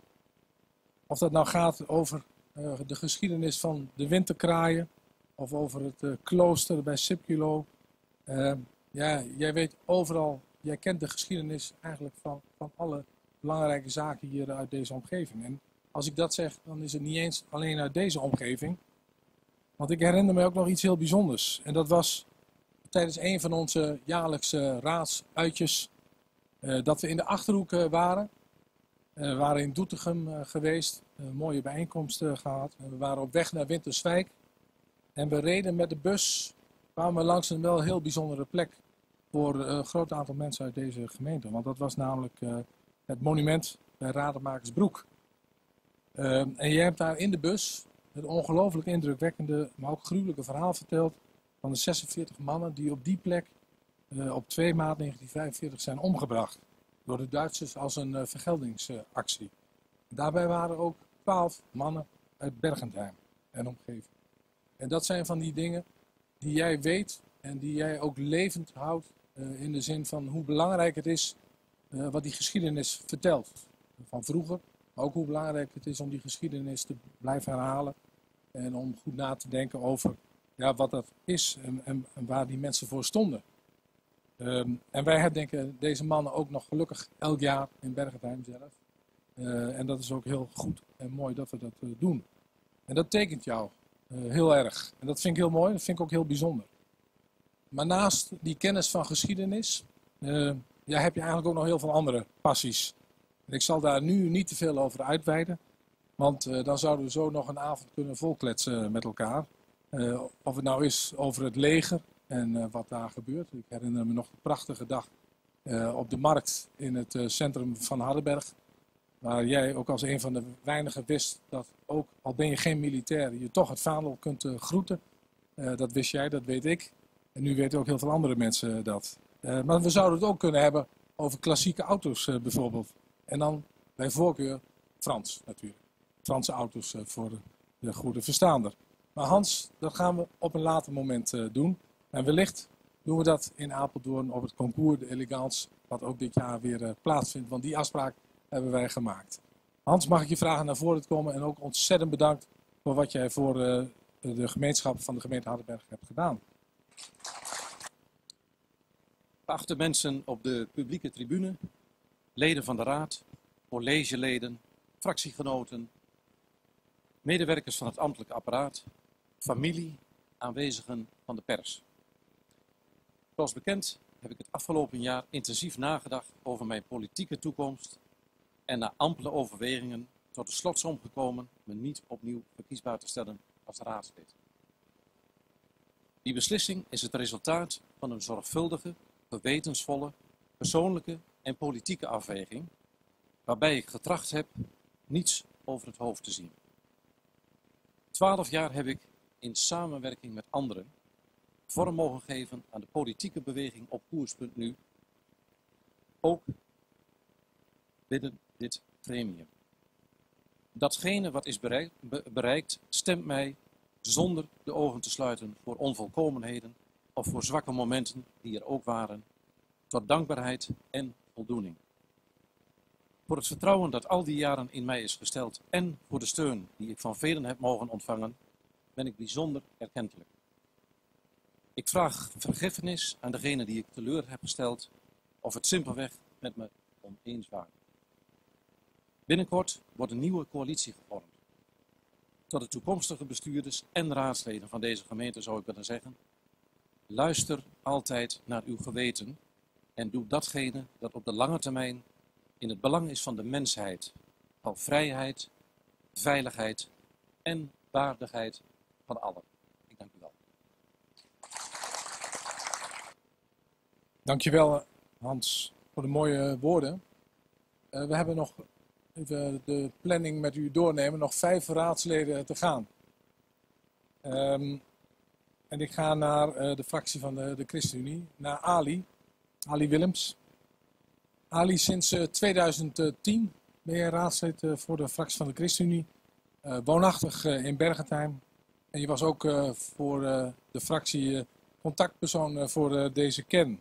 Of dat nou gaat over uh, de geschiedenis van de winterkraaien. Of over het uh, klooster bij Sipkilo. Uh, ja, jij weet overal, jij kent de geschiedenis eigenlijk van, van alle belangrijke zaken hier uit deze omgeving. En als ik dat zeg, dan is het niet eens alleen uit deze omgeving. Want ik herinner me ook nog iets heel bijzonders. En dat was tijdens een van onze jaarlijkse raadsuitjes. Uh, dat we in de Achterhoek uh, waren. Uh, we waren in Doetinchem uh, geweest. Een mooie bijeenkomst uh, gehad. En we waren op weg naar Winterswijk. En we reden met de bus. Kwamen we langs een wel heel bijzondere plek. Voor uh, een groot aantal mensen uit deze gemeente. Want dat was namelijk uh, het monument bij Rademakersbroek. Uh, en jij hebt daar in de bus het ongelooflijk indrukwekkende, maar ook gruwelijke verhaal verteld. Van de zesenveertig mannen die op die plek uh, op twee maart negentien vijfenveertig zijn omgebracht. Door de Duitsers als een uh, vergeldingsactie. Uh, Daarbij waren ook twaalf mannen uit Bergentheim en omgeving. En dat zijn van die dingen die jij weet en die jij ook levend houdt. Uh, in de zin van hoe belangrijk het is uh, wat die geschiedenis vertelt. Van vroeger, maar ook hoe belangrijk het is om die geschiedenis te blijven herhalen. En om goed na te denken over ja, wat dat is en, en, en waar die mensen voor stonden. Um, en wij herdenken deze mannen ook nog gelukkig elk jaar in Bergentheim zelf. Uh, en dat is ook heel goed en mooi dat we dat uh, doen. En dat tekent jou uh, heel erg. En dat vind ik heel mooi, dat vind ik ook heel bijzonder. Maar naast die kennis van geschiedenis, uh, ja, heb je eigenlijk ook nog heel veel andere passies. En ik zal daar nu niet te veel over uitweiden. Want uh, dan zouden we zo nog een avond kunnen volkletsen met elkaar. Uh, of het nou is over het leger en uh, wat daar gebeurt. Ik herinner me nog een prachtige dag uh, op de markt in het uh, centrum van Hardenberg. Waar jij ook als een van de weinigen wist dat ook al ben je geen militair, je toch het vaandel kunt uh, groeten. Uh, dat wist jij, dat weet ik. En nu weten ook heel veel andere mensen dat. Uh, maar we zouden het ook kunnen hebben over klassieke auto's uh, bijvoorbeeld. En dan bij voorkeur Frans natuurlijk. Franse auto's uh, voor de, de goede verstaander. Maar Hans, dat gaan we op een later moment uh, doen. En wellicht doen we dat in Apeldoorn op het concours de Elegance. Wat ook dit jaar weer uh, plaatsvindt. Want die afspraak hebben wij gemaakt. Hans, mag ik je vragen naar voren te komen. En ook ontzettend bedankt voor wat jij voor uh, de gemeenschap van de gemeente Hardenberg hebt gedaan. Geachte mensen op de publieke tribune, leden van de raad, collegeleden, fractiegenoten, medewerkers van het ambtelijk apparaat, familie, aanwezigen van de pers. Zoals bekend heb ik het afgelopen jaar intensief nagedacht over mijn politieke toekomst en na ampele overwegingen tot de slotsom gekomen me niet opnieuw verkiesbaar te stellen als raadslid. Die beslissing is het resultaat van een zorgvuldige, gewetensvolle, persoonlijke en politieke afweging, waarbij ik getracht heb niets over het hoofd te zien. Twaalf jaar heb ik in samenwerking met anderen vorm mogen geven aan de politieke beweging op Koers.nu, ook binnen dit gremium. Datgene wat is bereikt, bereikt stemt mij zonder de ogen te sluiten voor onvolkomenheden of voor zwakke momenten die er ook waren, tot dankbaarheid en voldoening. Voor het vertrouwen dat al die jaren in mij is gesteld en voor de steun die ik van velen heb mogen ontvangen, ben ik bijzonder erkentelijk. Ik vraag vergiffenis aan degenen die ik teleur heb gesteld of het simpelweg met me oneens waren. Binnenkort wordt een nieuwe coalitie gevormd. Tot de toekomstige bestuurders en raadsleden van deze gemeente zou ik willen zeggen: luister altijd naar uw geweten en doe datgene dat op de lange termijn in het belang is van de mensheid, van vrijheid, veiligheid en waardigheid van allen. Ik dank u wel. Dankjewel Hans voor de mooie woorden. Uh, we hebben nog even de planning met u doornemen, nog vijf raadsleden te gaan. Um, en ik ga naar uh, de fractie van de, de ChristenUnie, naar Ali, Ali Willems. Ali, sinds uh, tweeduizend tien ben je raadslid uh, voor de fractie van de ChristenUnie, uh, woonachtig uh, in Bergentheim. En je was ook uh, voor uh, de fractie uh, contactpersoon uh, voor uh, deze kern.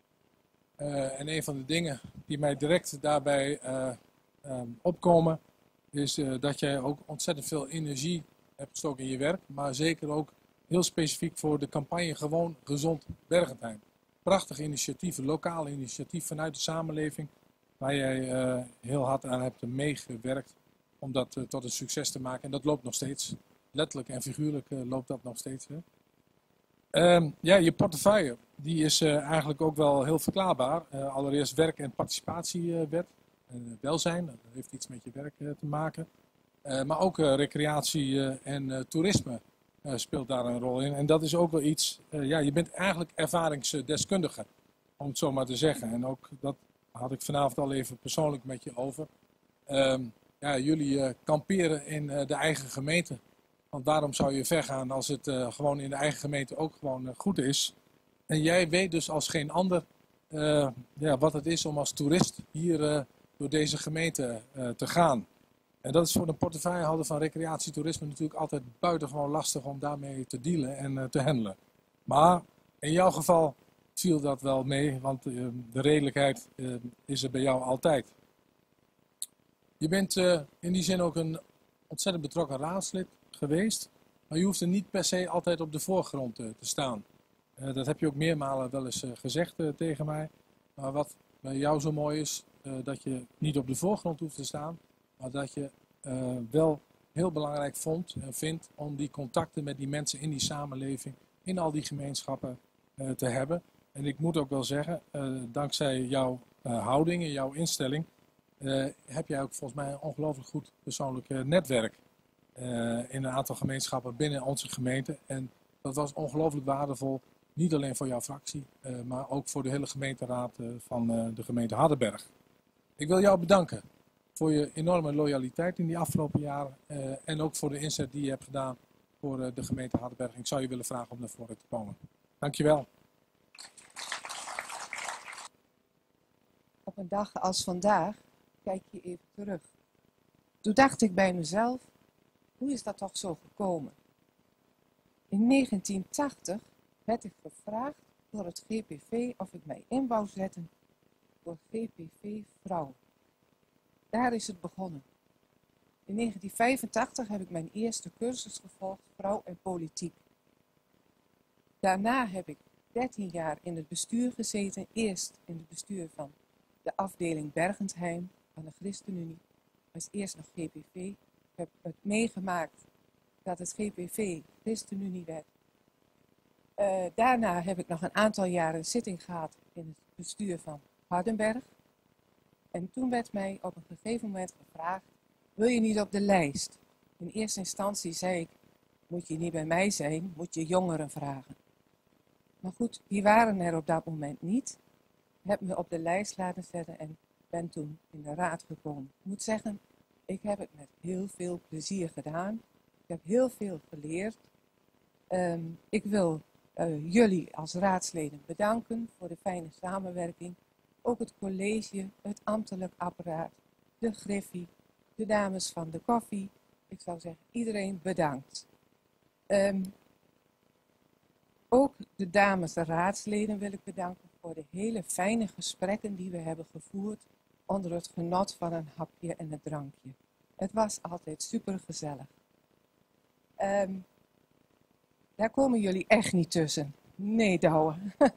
Uh, en een van de dingen die mij direct daarbij uh, um, opkomen, is uh, dat jij ook ontzettend veel energie hebt gestoken in je werk, maar zeker ook heel specifiek voor de campagne Gewoon Gezond Bergentheim. Prachtige initiatieven, lokale initiatieven vanuit de samenleving, waar jij uh, heel hard aan hebt meegewerkt om dat uh, tot een succes te maken. En dat loopt nog steeds, letterlijk en figuurlijk uh, loopt dat nog steeds. Hè? Um, ja, je portefeuille, die is uh, eigenlijk ook wel heel verklaarbaar. Uh, allereerst werk- en participatiewet, uh, welzijn, dat heeft iets met je werk uh, te maken. Uh, maar ook uh, recreatie uh, en uh, toerisme uh, speelt daar een rol in. En dat is ook wel iets, uh, ja, je bent eigenlijk ervaringsdeskundige, om het zo maar te zeggen. En ook dat had ik vanavond al even persoonlijk met je over. Um, ja, jullie uh, kamperen in uh, de eigen gemeente. Want waarom zou je vergaan als het uh, gewoon in de eigen gemeente ook gewoon uh, goed is? En jij weet dus als geen ander uh, ja, wat het is om als toerist hier uh, door deze gemeente uh, te gaan. En dat is voor een portefeuillehouder van recreatietoerisme natuurlijk altijd buitengewoon lastig om daarmee te dealen en uh, te handelen. Maar in jouw geval viel dat wel mee, want uh, de redelijkheid uh, is er bij jou altijd. Je bent uh, in die zin ook een ontzettend betrokken raadslid geweest, maar je hoeft er niet per se altijd op de voorgrond uh, te staan. Uh, dat heb je ook meermalen wel eens uh, gezegd uh, tegen mij. Maar wat bij jou zo mooi is, uh, dat je niet op de voorgrond hoeft te staan, maar dat je uh, wel heel belangrijk vond en vindt om die contacten met die mensen in die samenleving, in al die gemeenschappen uh, te hebben. En ik moet ook wel zeggen, uh, dankzij jouw uh, houding en jouw instelling, uh, heb jij ook volgens mij een ongelooflijk goed persoonlijk uh, netwerk. Uh, in een aantal gemeenschappen binnen onze gemeente. En dat was ongelooflijk waardevol, niet alleen voor jouw fractie, uh, maar ook voor de hele gemeenteraad uh, van uh, de gemeente Hardenberg. Ik wil jou bedanken voor je enorme loyaliteit in die afgelopen jaren uh, en ook voor de inzet die je hebt gedaan voor uh, de gemeente Hardenberg. Ik zou je willen vragen om naar voren te komen. Dankjewel. Op een dag als vandaag kijk je even terug. Toen dacht ik bij mezelf, hoe is dat toch zo gekomen? In negentien tachtig werd ik gevraagd door het G P V of ik mij in wou zetten voor G P V Vrouwen. Daar is het begonnen. In negentien vijfentachtig heb ik mijn eerste cursus gevolgd, Vrouw en Politiek. Daarna heb ik dertien jaar in het bestuur gezeten, eerst in het bestuur van de afdeling Bergentheim van de ChristenUnie, was eerst nog G P V. Ik heb het meegemaakt dat het G P V ChristenUnie werd. Uh, daarna heb ik nog een aantal jaren zitting gehad in het bestuur van Hardenberg. En toen werd mij op een gegeven moment gevraagd, wil je niet op de lijst? In eerste instantie zei ik, moet je niet bij mij zijn, moet je jongeren vragen. Maar goed, die waren er op dat moment niet. Ik heb me op de lijst laten zetten en ben toen in de raad gekomen. Ik moet zeggen, ik heb het met heel veel plezier gedaan. Ik heb heel veel geleerd. Um, ik wil uh, jullie als raadsleden bedanken voor de fijne samenwerking. Ook het college, het ambtelijk apparaat, de Griffie, de dames van de koffie. Ik zou zeggen, iedereen bedankt. Um, ook de dames, de raadsleden wil ik bedanken voor de hele fijne gesprekken die we hebben gevoerd onder het genot van een hapje en een drankje. Het was altijd super gezellig. Um, daar komen jullie echt niet tussen. Nee, Douwe.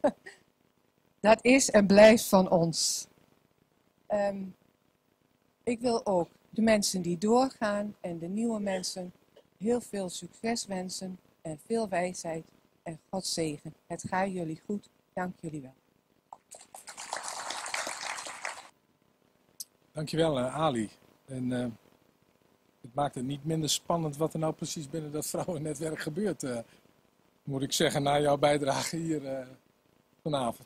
Dat is en blijft van ons. Um, ik wil ook de mensen die doorgaan en de nieuwe mensen heel veel succes wensen en veel wijsheid en God zegen. Het gaat jullie goed. Dank jullie wel. Dankjewel, uh, Ali. En, uh, het maakt het niet minder spannend wat er nou precies binnen dat vrouwennetwerk gebeurt, uh, moet ik zeggen, na jouw bijdrage hier uh, vanavond.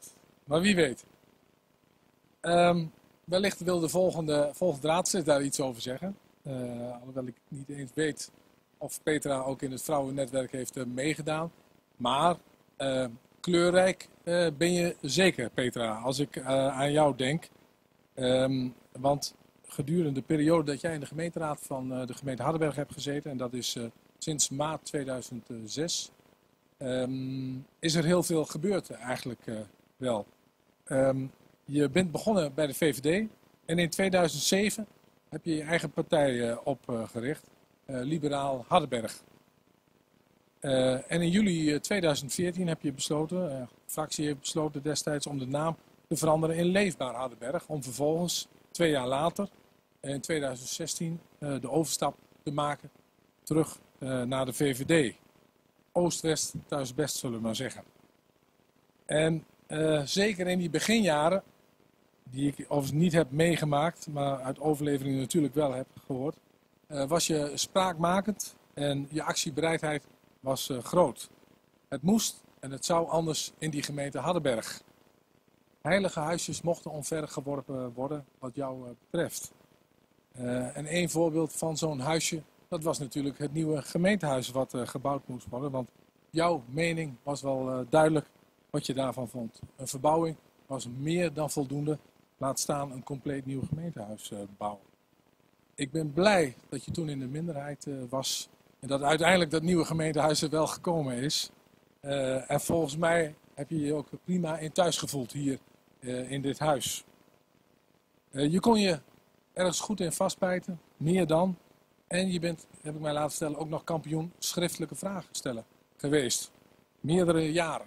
maar wie weet. Um, wellicht wil de volgende, volgende raadslid daar iets over zeggen. Uh, alhoewel ik niet eens weet of Petra ook in het vrouwennetwerk heeft uh, meegedaan. Maar uh, kleurrijk uh, ben je zeker, Petra, als ik uh, aan jou denk. Um, want gedurende de periode dat jij in de gemeenteraad van uh, de gemeente Hardenberg hebt gezeten, en dat is uh, sinds maart tweeduizend zes, um, is er heel veel gebeurd eigenlijk uh, wel. Um, je bent begonnen bij de V V D en in tweeduizend zeven heb je je eigen partij uh, opgericht, uh, Liberaal Hardenberg. Uh, en in juli tweeduizend veertien heb je besloten, uh, de fractie heeft besloten destijds om de naam te veranderen in Leefbaar Hardenberg, om vervolgens twee jaar later, in tweeduizend zestien, uh, de overstap te maken terug uh, naar de V V D. Oost-West, thuis-best zullen we maar zeggen. En uh, zeker in die beginjaren, die ik overigens niet heb meegemaakt, maar uit overleveringen natuurlijk wel heb gehoord, uh, was je spraakmakend en je actiebereidheid was uh, groot. Het moest en het zou anders in die gemeente Hardenberg. Heilige huisjes mochten omvergeworpen worden wat jou uh, betreft. Uh, en één voorbeeld van zo'n huisje, dat was natuurlijk het nieuwe gemeentehuis wat uh, gebouwd moest worden. Want jouw mening was wel uh, duidelijk wat je daarvan vond. Een verbouwing was meer dan voldoende, laat staan een compleet nieuw gemeentehuis uh, bouwen. Ik ben blij dat je toen in de minderheid uh, was en dat uiteindelijk dat nieuwe gemeentehuis er wel gekomen is. Uh, en volgens mij heb je je ook prima in thuis gevoeld hier uh, in dit huis. Uh, je kon je ergens goed in vastbijten, meer dan. En je bent, heb ik mij laten stellen, ook nog kampioen schriftelijke vragen stellen geweest. Meerdere jaren.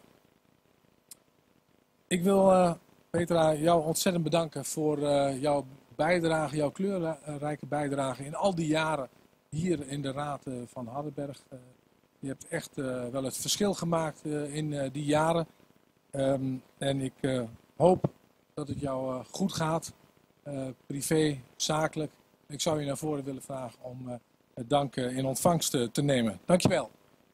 Ik wil, uh, Petra, jou ontzettend bedanken voor uh, jouw bijdrage, jouw kleurrijke bijdrage in al die jaren hier in de Raad uh, van Hardenberg. Uh, je hebt echt uh, wel het verschil gemaakt uh, in uh, die jaren. Um, en ik uh, hoop dat het jou uh, goed gaat, uh, privé, zakelijk. Ik zou je naar voren willen vragen om uh, het dank uh, in ontvangst uh, te nemen. Dankjewel.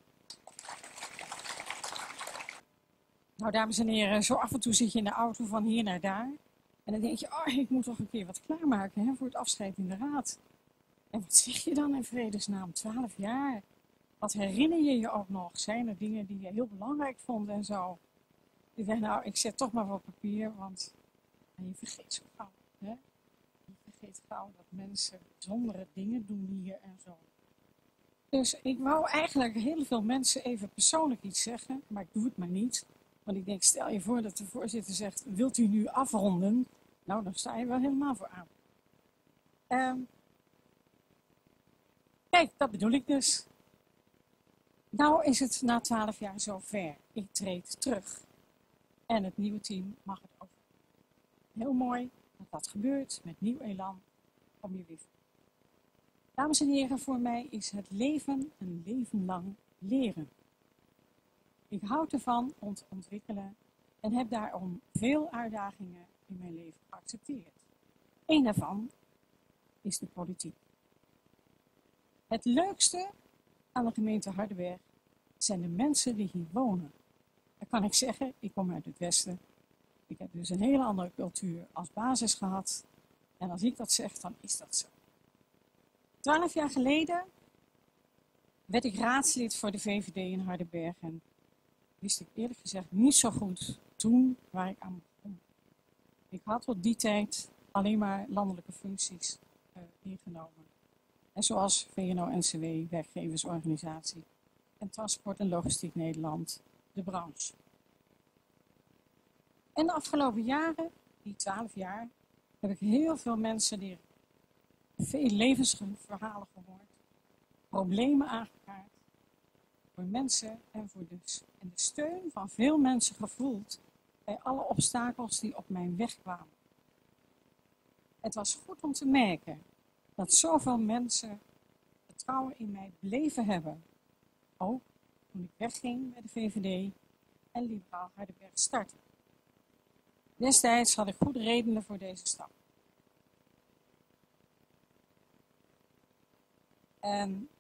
Nou, dames en heren, zo af en toe zit je in de auto van hier naar daar. En dan denk je, oh, ik moet toch een keer wat klaarmaken hè, voor het afscheid in de raad. En wat zeg je dan in vredesnaam? Twaalf jaar. Wat herinner je je ook nog? Zijn er dingen die je heel belangrijk vond en zo? Ik zeg, nou, ik zet toch maar wat papier, want en je vergeet zo gauw. Hè? Je vergeet gauw dat mensen bijzondere dingen doen hier en zo. Dus ik wou eigenlijk heel veel mensen even persoonlijk iets zeggen, maar ik doe het maar niet. Want ik denk, stel je voor dat de voorzitter zegt, wilt u nu afronden? Nou, dan sta je wel helemaal voor aan. Um, kijk, dat bedoel ik dus. Nou is het na twaalf jaar zover. Ik treed terug. En het nieuwe team mag het over. Heel mooi dat dat gebeurt met nieuw elan. Kom je weer. Dames en heren, voor mij is het leven een leven lang leren. Ik houd ervan om te ontwikkelen en heb daarom veel uitdagingen in mijn leven geaccepteerd. Eén daarvan is de politiek. Het leukste aan de gemeente Hardenberg zijn de mensen die hier wonen. Dan kan ik zeggen, ik kom uit het Westen. Ik heb dus een hele andere cultuur als basis gehad. En als ik dat zeg, dan is dat zo. Twaalf jaar geleden werd ik raadslid voor de V V D in Hardenberg. En wist ik eerlijk gezegd niet zo goed toen waar ik aan begon. Ik had tot die tijd alleen maar landelijke functies uh, ingenomen. En zoals V N O N C W, werkgeversorganisatie, en Transport en Logistiek Nederland, de branche. En de afgelopen jaren, die twaalf jaar, heb ik heel veel mensen die veel levensverhalen gehoord, problemen aangekaart, voor mensen en voor dus en de steun van veel mensen gevoeld bij alle obstakels die op mijn weg kwamen. Het was goed om te merken dat zoveel mensen vertrouwen in mij bleven hebben. Ook toen ik wegging bij de V V D en Liberaal Hardenberg startte. Destijds had ik goede redenen voor deze stap. En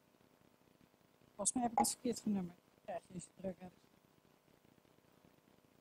volgens mij heb ik het verkeerd genummerd. Krijg je eens druk hebt.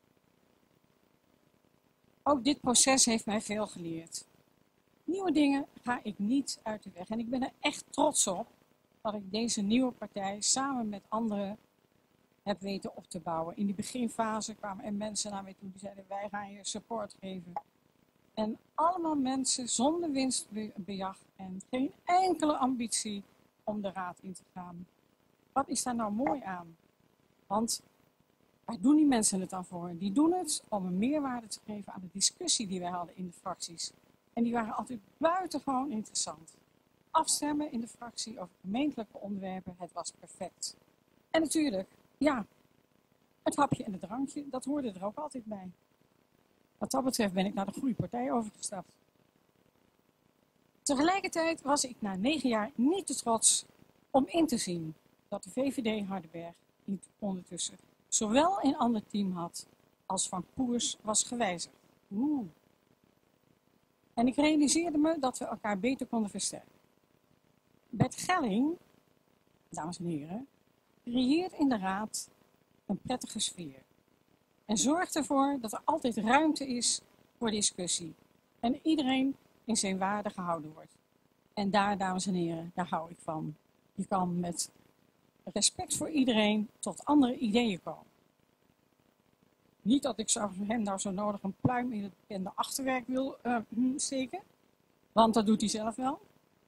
Ook dit proces heeft mij veel geleerd. Nieuwe dingen ga ik niet uit de weg. En ik ben er echt trots op dat ik deze nieuwe partij samen met anderen heb weten op te bouwen. In die beginfase kwamen er mensen naar mij toe die zeiden: wij gaan je support geven. En allemaal mensen zonder winstbejag en geen enkele ambitie om de raad in te gaan. Wat is daar nou mooi aan? Want waar doen die mensen het dan voor? Die doen het om een meerwaarde te geven aan de discussie die wij hadden in de fracties. En die waren altijd buitengewoon interessant. Afstemmen in de fractie over gemeentelijke onderwerpen, het was perfect. En natuurlijk, ja, het hapje en het drankje, dat hoorde er ook altijd bij. Wat dat betreft ben ik naar de Groeipartij overgestapt. Tegelijkertijd was ik na negen jaar niet te trots om in te zien dat de V V D Hardenberg ondertussen zowel een ander team had als van koers was gewijzigd. Oeh. En ik realiseerde me dat we elkaar beter konden versterken. Bert Gelling, dames en heren, creëert in de raad een prettige sfeer. En zorgt ervoor dat er altijd ruimte is voor discussie. En iedereen in zijn waarde gehouden wordt. En daar, dames en heren, daar hou ik van. Je kan met respect voor iedereen tot andere ideeën komen. Niet dat ik zo, hem nou zo nodig een pluim in het bekende achterwerk wil uh, steken. Want dat doet hij zelf wel.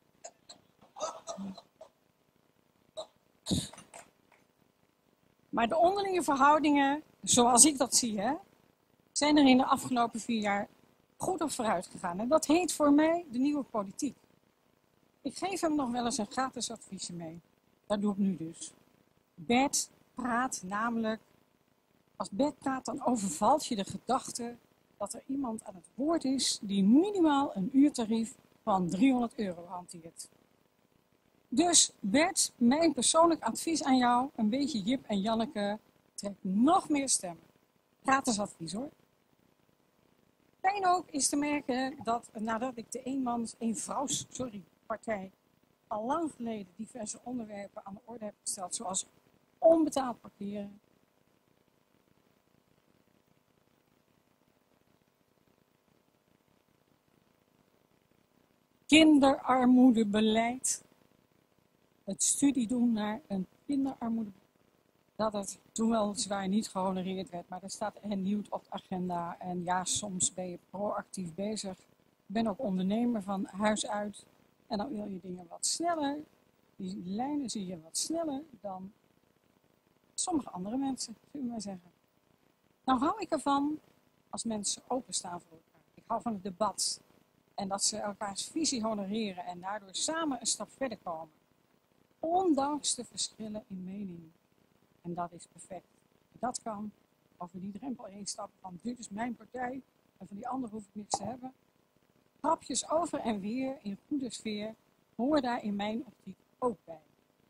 Maar de onderlinge verhoudingen, zoals ik dat zie, hè, zijn er in de afgelopen vier jaar goed op vooruit gegaan. En dat heet voor mij de nieuwe politiek. Ik geef hem nog wel eens een gratis adviesje mee. Dat doe ik nu dus. Bert praat namelijk, als Bert praat, dan overvalt je de gedachte dat er iemand aan het woord is die minimaal een uurtarief van driehonderd euro hanteert. Dus Bert, mijn persoonlijk advies aan jou, een beetje Jip en Janneke, trek nog meer stemmen. Gratis advies hoor. Fijn ook is te merken dat nadat ik de eenmans, eenvrouws, sorry, partij al lang geleden diverse onderwerpen aan de orde heb gesteld, zoals onbetaald parkeren, kinderarmoedebeleid, het studie doen naar een kinderarmoede, dat het toen wel zwaar niet gehonoreerd werd, maar er staat hernieuwd op de agenda en ja, soms ben je proactief bezig. Ik ben ook ondernemer van huis uit en dan wil je dingen wat sneller, die lijnen zie je wat sneller dan sommige andere mensen, zullen we maar zeggen. Nou hou ik ervan als mensen openstaan voor elkaar. Ik hou van het debat en dat ze elkaars visie honoreren en daardoor samen een stap verder komen. Ondanks de verschillen in mening. En dat is perfect. Dat kan over die drempel heen stappen van dit is mijn partij en van die andere hoef ik niks te hebben. Grapjes over en weer in goede sfeer horen daar in mijn optiek ook bij.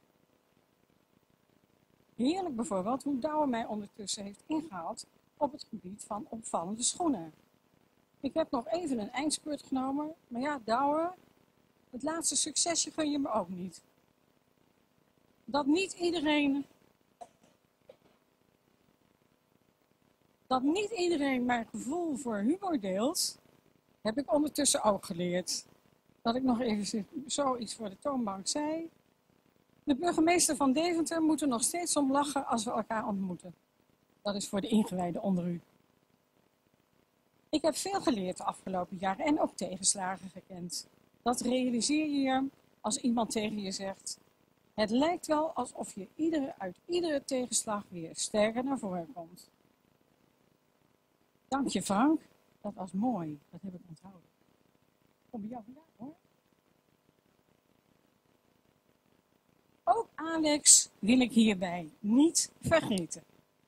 Heerlijk bijvoorbeeld hoe Douwe mij ondertussen heeft ingehaald op het gebied van opvallende schoenen. Ik heb nog even een eindspurt genomen, maar ja, Douwe, het laatste succesje gun je me ook niet. Dat niet iedereen, dat niet iedereen mijn gevoel voor humor deelt, heb ik ondertussen ook geleerd. Dat ik nog even zoiets voor de toonbank zei. De burgemeester van Deventer moet er nog steeds om lachen als we elkaar ontmoeten. Dat is voor de ingewijden onder u. Ik heb veel geleerd de afgelopen jaren en ook tegenslagen gekend. Dat realiseer je je als iemand tegen je zegt: het lijkt wel alsof je iedere, uit iedere tegenslag weer sterker naar voren komt. Dank je Frank, dat was mooi, dat heb ik onthouden. Kom bij jou vandaan hoor. Ook Alex wil ik hierbij niet vergeten.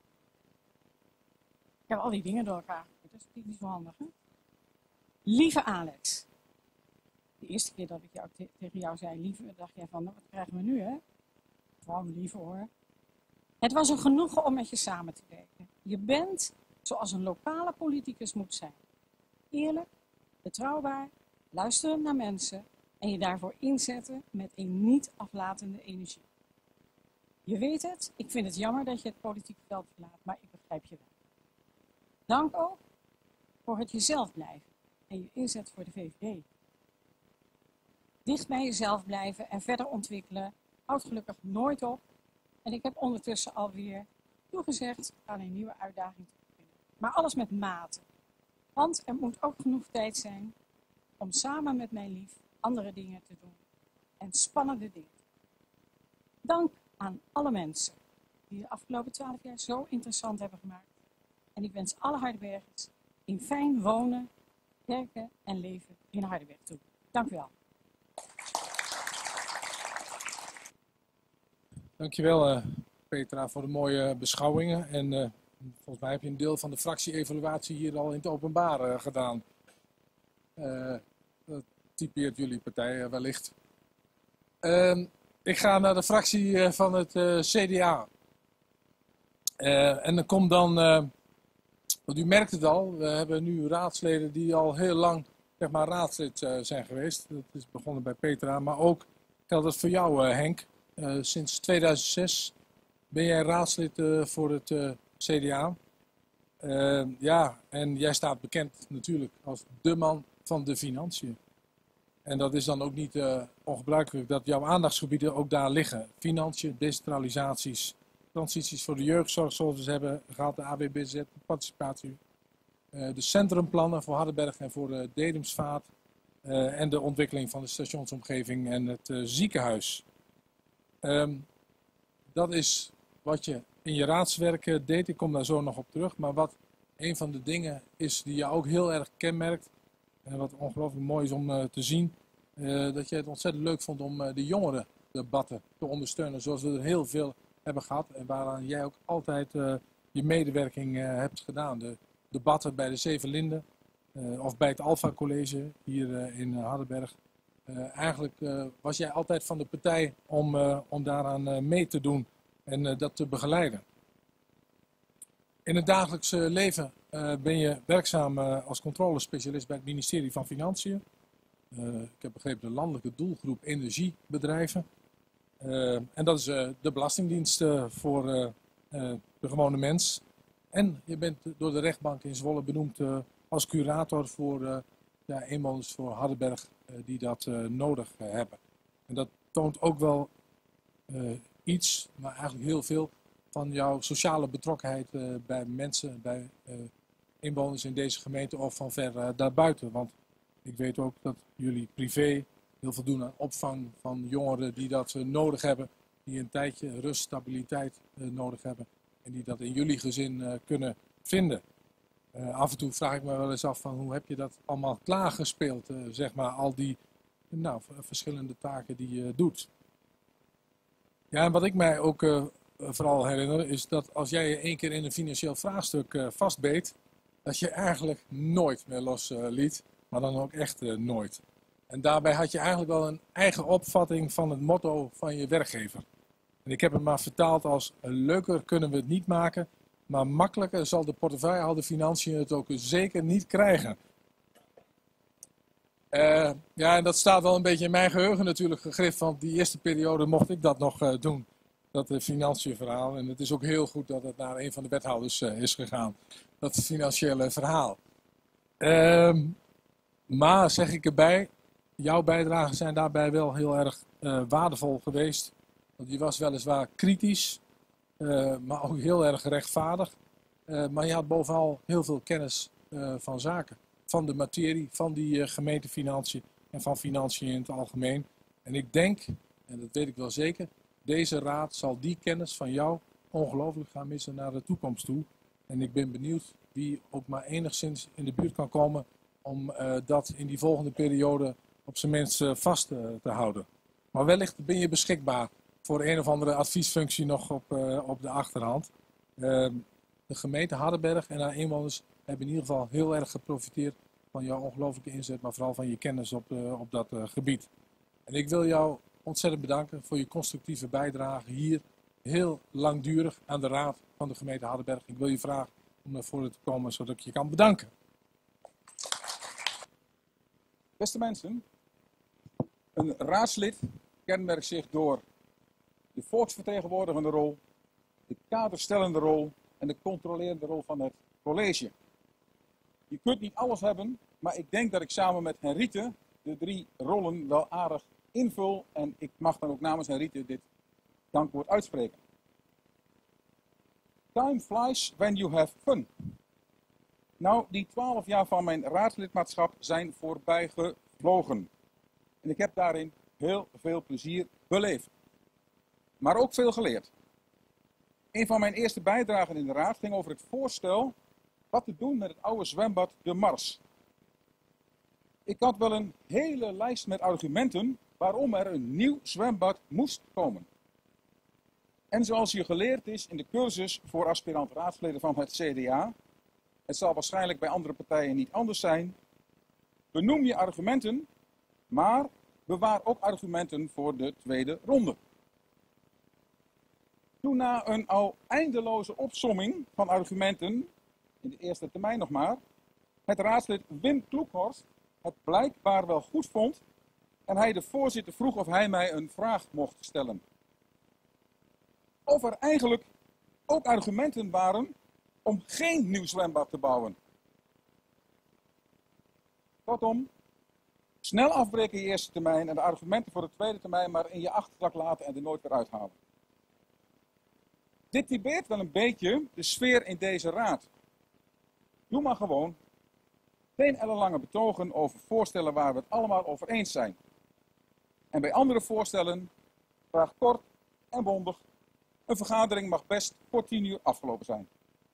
Ik heb al die dingen door elkaar gegooid, dat is niet zo handig hè. Lieve Alex. De eerste keer dat ik jou te tegen jou zei lieve, dacht jij van, nou, wat krijgen we nu hè? Gewoon lieve hoor. Het was een genoegen om met je samen te werken. Je bent zoals een lokale politicus moet zijn. Eerlijk, betrouwbaar, luisteren naar mensen en je daarvoor inzetten met een niet aflatende energie. Je weet het, ik vind het jammer dat je het politieke veld verlaat, maar ik begrijp je wel. Dank ook voor het jezelf blijven en je inzet voor de V V D. Dicht bij jezelf blijven en verder ontwikkelen houdt gelukkig nooit op. En ik heb ondertussen alweer toegezegd aan een nieuwe uitdaging te beginnen. Maar alles met mate. Want er moet ook genoeg tijd zijn om samen met mijn lief andere dingen te doen. En spannende dingen. Dank aan alle mensen die de afgelopen twaalf jaar zo interessant hebben gemaakt. En ik wens alle Hardenbergers een fijn wonen, werken en leven in Hardenberg toe. Dank u wel. Dankjewel uh, Petra voor de mooie beschouwingen. En uh, volgens mij heb je een deel van de fractie-evaluatie hier al in het openbaar uh, gedaan. Uh, dat typeert jullie partij uh, wellicht. Uh, ik ga naar de fractie uh, van het uh, C D A. Uh, en dan komt dan, uh, want u merkt het al, we hebben nu raadsleden die al heel lang zeg maar, raadslid uh, zijn geweest. Dat is begonnen bij Petra, maar ook geldt dat voor jou uh, Henk. Uh, sinds tweeduizend zes ben jij raadslid uh, voor het uh, C D A. Uh, ja, en jij staat bekend natuurlijk als de man van de financiën. En dat is dan ook niet uh, ongebruikelijk dat jouw aandachtsgebieden ook daar liggen. Financiën, decentralisaties, transities voor de jeugdzorg zoals we ze hebben gehad, de A B B Z, de participatie. Uh, de centrumplannen voor Hardenberg en voor de Dedemsvaart. Uh, en de ontwikkeling van de stationsomgeving en het uh, ziekenhuis. Um, dat is wat je in je raadswerk deed, ik kom daar zo nog op terug. Maar wat een van de dingen is die je ook heel erg kenmerkt, en wat ongelooflijk mooi is om uh, te zien, uh, dat je het ontzettend leuk vond om uh, de jongerendebatten te ondersteunen, zoals we er heel veel hebben gehad. En waaraan jij ook altijd uh, je medewerking uh, hebt gedaan. De debatten bij de Zeven Linden, uh, of bij het Alpha College hier uh, in uh, Hardenberg. Uh, eigenlijk uh, was jij altijd van de partij om, uh, om daaraan uh, mee te doen en uh, dat te begeleiden. In het dagelijkse leven uh, ben je werkzaam uh, als controlespecialist bij het ministerie van Financiën. Uh, ik heb begrepen de landelijke doelgroep energiebedrijven. Uh, en dat is uh, de belastingdienst uh, voor uh, uh, de gewone mens. En je bent door de rechtbank in Zwolle benoemd uh, als curator voor uh, ja, inwoners voor Hardenberg uh, die dat uh, nodig uh, hebben. En dat toont ook wel uh, iets, maar eigenlijk heel veel, van jouw sociale betrokkenheid uh, bij mensen, bij uh, inwoners in deze gemeente of van ver uh, daarbuiten. Want ik weet ook dat jullie privé heel veel doen aan opvang van jongeren die dat uh, nodig hebben, die een tijdje rust, stabiliteit uh, nodig hebben en die dat in jullie gezin uh, kunnen vinden. Uh, af en toe vraag ik me wel eens af van hoe heb je dat allemaal klaargespeeld, uh, zeg maar, al die nou, verschillende taken die je doet. Ja, en wat ik mij ook uh, vooral herinner is dat als jij je één keer in een financieel vraagstuk uh, vastbeet, dat je eigenlijk nooit meer los uh, liet, maar dan ook echt uh, nooit. En daarbij had je eigenlijk wel een eigen opvatting van het motto van je werkgever. En ik heb het maar vertaald als leuker kunnen we het niet maken, maar makkelijker zal de portefeuillehouder financiën het ook zeker niet krijgen. Uh, ja, en dat staat wel een beetje in mijn geheugen natuurlijk gegrift, want die eerste periode mocht ik dat nog uh, doen. Dat uh, financiën verhaal. En het is ook heel goed dat het naar een van de wethouders uh, is gegaan. Dat financiële verhaal. Uh, maar zeg ik erbij, jouw bijdragen zijn daarbij wel heel erg uh, waardevol geweest. Want je was weliswaar kritisch, uh, maar ook heel erg rechtvaardig. Uh, maar je had bovenal heel veel kennis uh, van zaken. Van de materie, van die uh, gemeentefinanciën en van financiën in het algemeen. En ik denk, en dat weet ik wel zeker, deze raad zal die kennis van jou ongelooflijk gaan missen naar de toekomst toe. En ik ben benieuwd wie ook maar enigszins in de buurt kan komen om uh, dat in die volgende periode op zijn minst uh, vast uh, te houden. Maar wellicht ben je beschikbaar voor een of andere adviesfunctie nog op, uh, op de achterhand. Uh, de gemeente Hardenberg en haar inwoners hebben in ieder geval heel erg geprofiteerd van jouw ongelooflijke inzet, maar vooral van je kennis op, uh, op dat uh, gebied. En ik wil jou ontzettend bedanken voor je constructieve bijdrage hier, heel langdurig aan de raad van de gemeente Hardenberg. Ik wil je vragen om naar voren te komen, zodat ik je kan bedanken. Beste mensen, een raadslid kenmerkt zich door de volksvertegenwoordigende rol, de kaderstellende rol en de controlerende rol van het college. Je kunt niet alles hebben, maar ik denk dat ik samen met Henriette de drie rollen wel aardig invul. En ik mag dan ook namens Henriette dit dankwoord uitspreken. Time flies when you have fun. Nou, die twaalf jaar van mijn raadslidmaatschap zijn voorbij gevlogen. En ik heb daarin heel veel plezier beleefd. Maar ook veel geleerd. Een van mijn eerste bijdragen in de raad ging over het voorstel wat te doen met het oude zwembad De Mars. Ik had wel een hele lijst met argumenten waarom er een nieuw zwembad moest komen. En zoals je geleerd is in de cursus voor aspirant raadsleden van het C D A, het zal waarschijnlijk bij andere partijen niet anders zijn, benoem je argumenten, maar bewaar ook argumenten voor de tweede ronde. Toen na een al eindeloze opsomming van argumenten, in de eerste termijn nog maar, het raadslid Wim Kloekhorst het blijkbaar wel goed vond en hij de voorzitter vroeg of hij mij een vraag mocht stellen. Of er eigenlijk ook argumenten waren om geen nieuw zwembad te bouwen. Kortom, snel afbreken in je eerste termijn en de argumenten voor de tweede termijn maar in je achterzak laten en er nooit weer uithalen. Dit typeert wel een beetje de sfeer in deze raad. Doe maar gewoon geen ellenlange betogen over voorstellen waar we het allemaal over eens zijn. En bij andere voorstellen, vraag kort en bondig. Een vergadering mag best voor tien uur afgelopen zijn.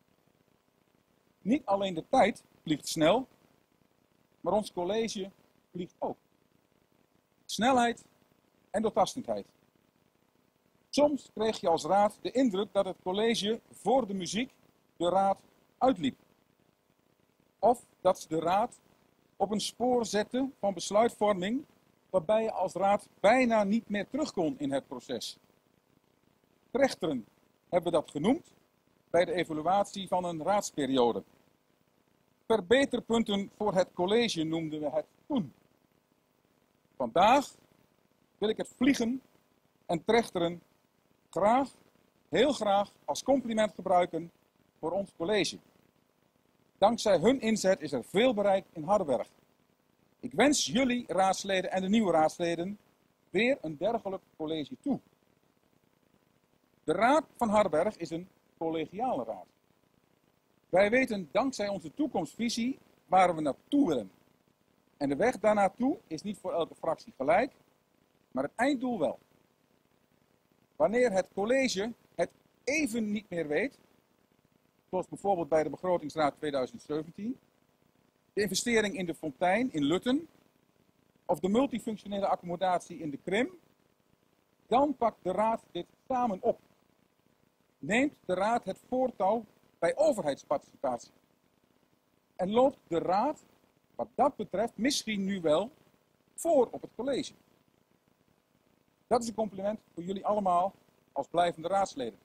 Niet alleen de tijd vliegt snel, maar ons college vliegt ook. Snelheid en doortastendheid. Soms kreeg je als raad de indruk dat het college voor de muziek de raad uitliep. Of dat ze de raad op een spoor zette van besluitvorming waarbij je als raad bijna niet meer terug kon in het proces. Trechteren hebben we dat genoemd bij de evaluatie van een raadsperiode. Verbeterpunten voor het college noemden we het toen. Vandaag wil ik het vliegen en trechteren graag, heel graag als compliment gebruiken voor ons college. Dankzij hun inzet is er veel bereikt in Hardenberg. Ik wens jullie raadsleden en de nieuwe raadsleden weer een dergelijk college toe. De Raad van Hardenberg is een collegiale raad. Wij weten dankzij onze toekomstvisie waar we naartoe willen. En de weg daarnaartoe is niet voor elke fractie gelijk, maar het einddoel wel. Wanneer het college het even niet meer weet, zoals bijvoorbeeld bij de begrotingsraad tweeduizend zeventien, de investering in de fontein in Lutten of de multifunctionele accommodatie in de Krim, dan pakt de raad dit samen op. Neemt de raad het voortouw bij overheidsparticipatie. En loopt de raad, wat dat betreft, misschien nu wel voor op het college. Dat is een compliment voor jullie allemaal als blijvende raadsleden.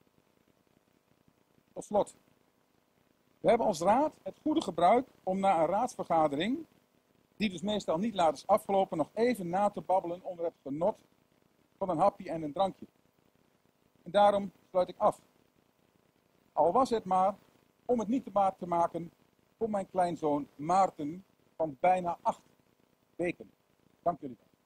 Tot slot. We hebben als raad het goede gebruik om na een raadsvergadering, die dus meestal niet laat is afgelopen, nog even na te babbelen onder het genot van een hapje en een drankje. En daarom sluit ik af. Al was het maar om het niet te maat te maken voor mijn kleinzoon Maarten van bijna acht weken. Dank jullie wel.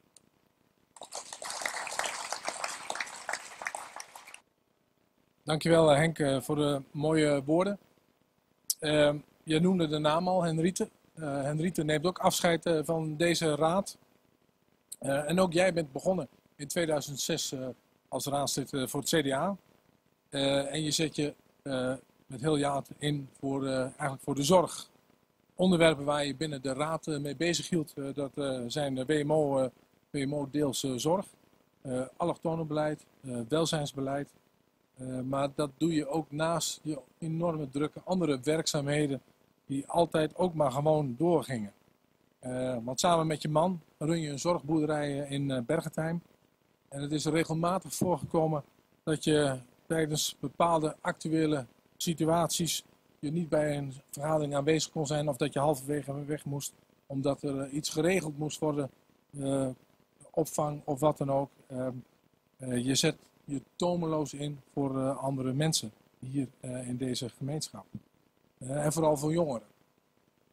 Dankjewel Henk voor de mooie woorden. Uh, je noemde de naam al, Henriette. Uh, Henriette neemt ook afscheid uh, van deze raad. Uh, en ook jij bent begonnen in tweeduizend zes uh, als raadslid uh, voor het C D A. Uh, en je zet je uh, met heel jaat in voor, uh, eigenlijk voor de zorg. Onderwerpen waar je binnen de raad uh, mee bezig hield, uh, dat uh, zijn W M O, uh, W M O deels uh, zorg, uh, allochtonenbeleid, uh, welzijnsbeleid. Uh, maar dat doe je ook naast je enorme drukke andere werkzaamheden die altijd ook maar gewoon doorgingen. Uh, want samen met je man run je een zorgboerderij in uh, Bergentheim. En het is regelmatig voorgekomen dat je tijdens bepaalde actuele situaties je niet bij een vergadering aanwezig kon zijn of dat je halverwege weg moest omdat er uh, iets geregeld moest worden, uh, opvang of wat dan ook. Uh, uh, je zet je tomeloos in voor uh, andere mensen hier uh, in deze gemeenschap. Uh, en vooral voor jongeren.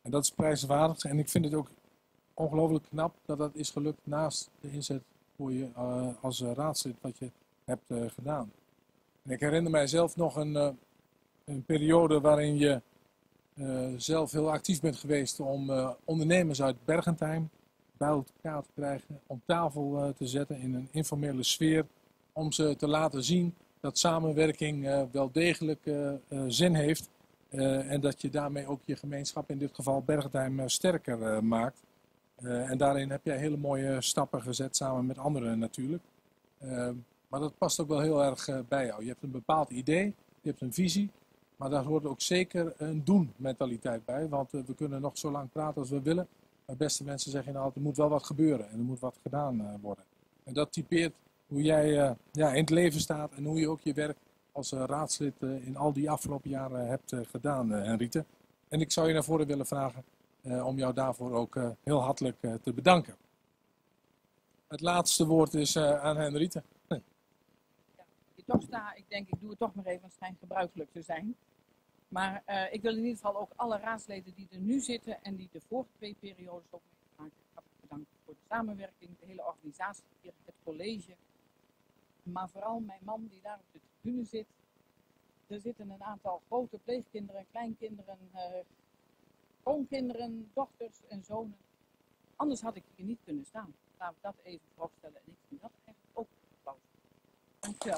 En dat is prijswaardig en ik vind het ook ongelooflijk knap dat dat is gelukt naast de inzet voor je uh, als uh, raadslid wat je hebt uh, gedaan. En ik herinner mijzelf nog een, uh, een periode waarin je uh, zelf heel actief bent geweest om uh, ondernemers uit Bergentheim bij elkaar te krijgen, om tafel uh, te zetten in een informele sfeer, om ze te laten zien dat samenwerking uh, wel degelijk uh, uh, zin heeft uh, en dat je daarmee ook je gemeenschap, in dit geval Bergentheim, uh, sterker uh, maakt. Uh, en daarin heb jij hele mooie stappen gezet, samen met anderen natuurlijk. Uh, maar dat past ook wel heel erg uh, bij jou. Je hebt een bepaald idee, je hebt een visie, maar daar hoort ook zeker een doen-mentaliteit bij. Want uh, we kunnen nog zo lang praten als we willen. Maar beste mensen zeggen nou altijd, er moet wel wat gebeuren en er moet wat gedaan uh, worden. En dat typeert hoe jij uh, ja, in het leven staat en hoe je ook je werk als uh, raadslid uh, in al die afgelopen jaren hebt uh, gedaan, uh, Henriette. En ik zou je naar voren willen vragen uh, om jou daarvoor ook uh, heel hartelijk uh, te bedanken. Het laatste woord is uh, aan Henriette. Ja, ik toch sta, ik denk ik doe het toch maar even, want het schijnt gebruikelijk te zijn. Maar uh, ik wil in ieder geval ook alle raadsleden die er nu zitten en die de vorige twee periodes ook meegemaakt hebben, bedanken voor de samenwerking, de hele organisatie hier, het college. Maar vooral mijn man die daar op de tribune zit. Er zitten een aantal grote pleegkinderen, kleinkinderen, uh, schoonkinderen, dochters en zonen. Anders had ik hier niet kunnen staan. Laten we dat even voorstellen. En ik vind dat eigenlijk ook een applaus. Dankjewel.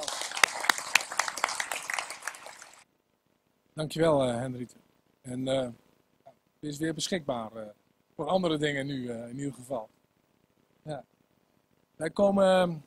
Dankjewel, uh, Henriette. En uh, het is weer beschikbaar uh, voor andere dingen nu, uh, in ieder geval. Ja. Wij komen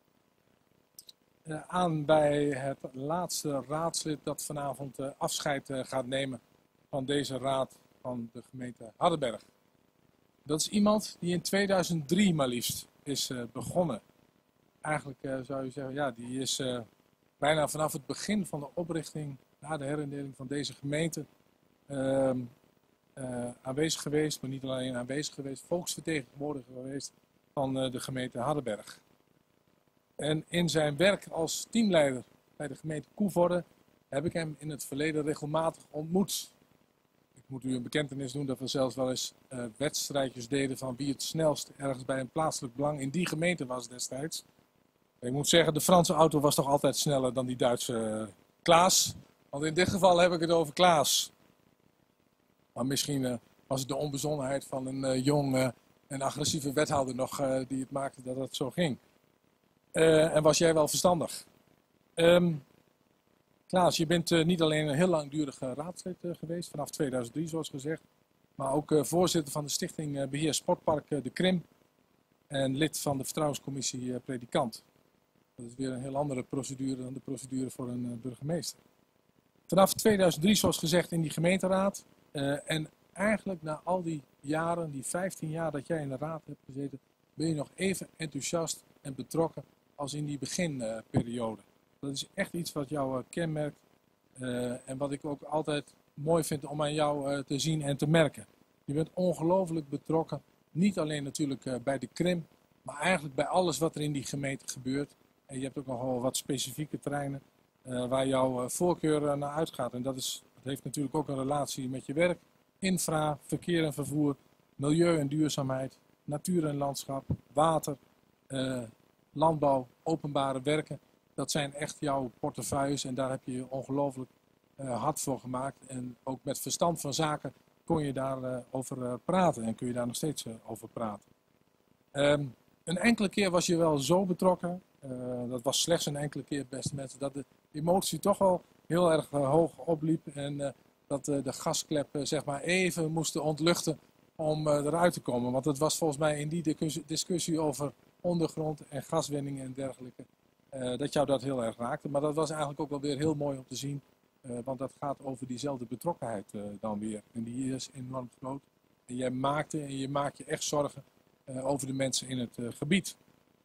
uh, aan bij het laatste raadslid dat vanavond uh, afscheid uh, gaat nemen van deze raad van de gemeente Hardenberg. Dat is iemand die in tweeduizend drie maar liefst is uh, begonnen. Eigenlijk uh, zou je zeggen, ja, die is uh, bijna vanaf het begin van de oprichting, na de herindeling van deze gemeente, uh, uh, aanwezig geweest, maar niet alleen aanwezig geweest, volksvertegenwoordiger geweest van uh, de gemeente Hardenberg. En in zijn werk als teamleider bij de gemeente Koevoorde heb ik hem in het verleden regelmatig ontmoet. Ik moet u een bekentenis doen dat we zelfs wel eens uh, wedstrijdjes deden van wie het snelst ergens bij een plaatselijk belang in die gemeente was destijds. Ik moet zeggen, de Franse auto was toch altijd sneller dan die Duitse uh, Klaas. Want in dit geval heb ik het over Klaas. Maar misschien uh, was het de onbezonnenheid van een uh, jong uh, en agressieve wethouder nog uh, die het maakte dat het zo ging. Uh, en was jij wel verstandig. Um, Klaas, je bent uh, niet alleen een heel langdurig uh, raadslid uh, geweest, vanaf tweeduizend drie zoals gezegd. Maar ook uh, voorzitter van de stichting uh, Beheer Sportpark uh, De Krim. En lid van de vertrouwenscommissie uh, Predikant. Dat is weer een heel andere procedure dan de procedure voor een uh, burgemeester. Vanaf tweeduizend drie zoals gezegd in die gemeenteraad. Uh, en eigenlijk na al die jaren, die vijftien jaar dat jij in de raad hebt gezeten, ben je nog even enthousiast en betrokken als in die beginperiode. Dat is echt iets wat jou uh, kenmerkt uh, en wat ik ook altijd mooi vind om aan jou uh, te zien en te merken. Je bent ongelooflijk betrokken, niet alleen natuurlijk uh, bij de Krim, maar eigenlijk bij alles wat er in die gemeente gebeurt. En je hebt ook nogal wat specifieke terreinen uh, waar jouw uh, voorkeur uh, naar uitgaat. En dat, is, dat heeft natuurlijk ook een relatie met je werk. Infra, verkeer en vervoer, milieu en duurzaamheid, natuur en landschap, water, uh, landbouw, openbare werken. Dat zijn echt jouw portefeuilles en daar heb je je ongelooflijk uh, hard voor gemaakt. En ook met verstand van zaken kon je daarover uh, over, uh, praten en kun je daar nog steeds uh, over praten. Um, een enkele keer was je wel zo betrokken, uh, dat was slechts een enkele keer, beste mensen, dat de emotie toch wel heel erg uh, hoog opliep en uh, dat uh, de gasklep uh, zeg maar even moesten ontluchten om uh, eruit te komen. Want het was volgens mij in die discussie over ondergrond en gaswinning en dergelijke, uh, dat jou dat heel erg raakte. Maar dat was eigenlijk ook wel weer heel mooi om te zien, uh, want dat gaat over diezelfde betrokkenheid uh, dan weer. En die is enorm groot. En jij maakte en je maakt je echt zorgen uh, over de mensen in het uh, gebied.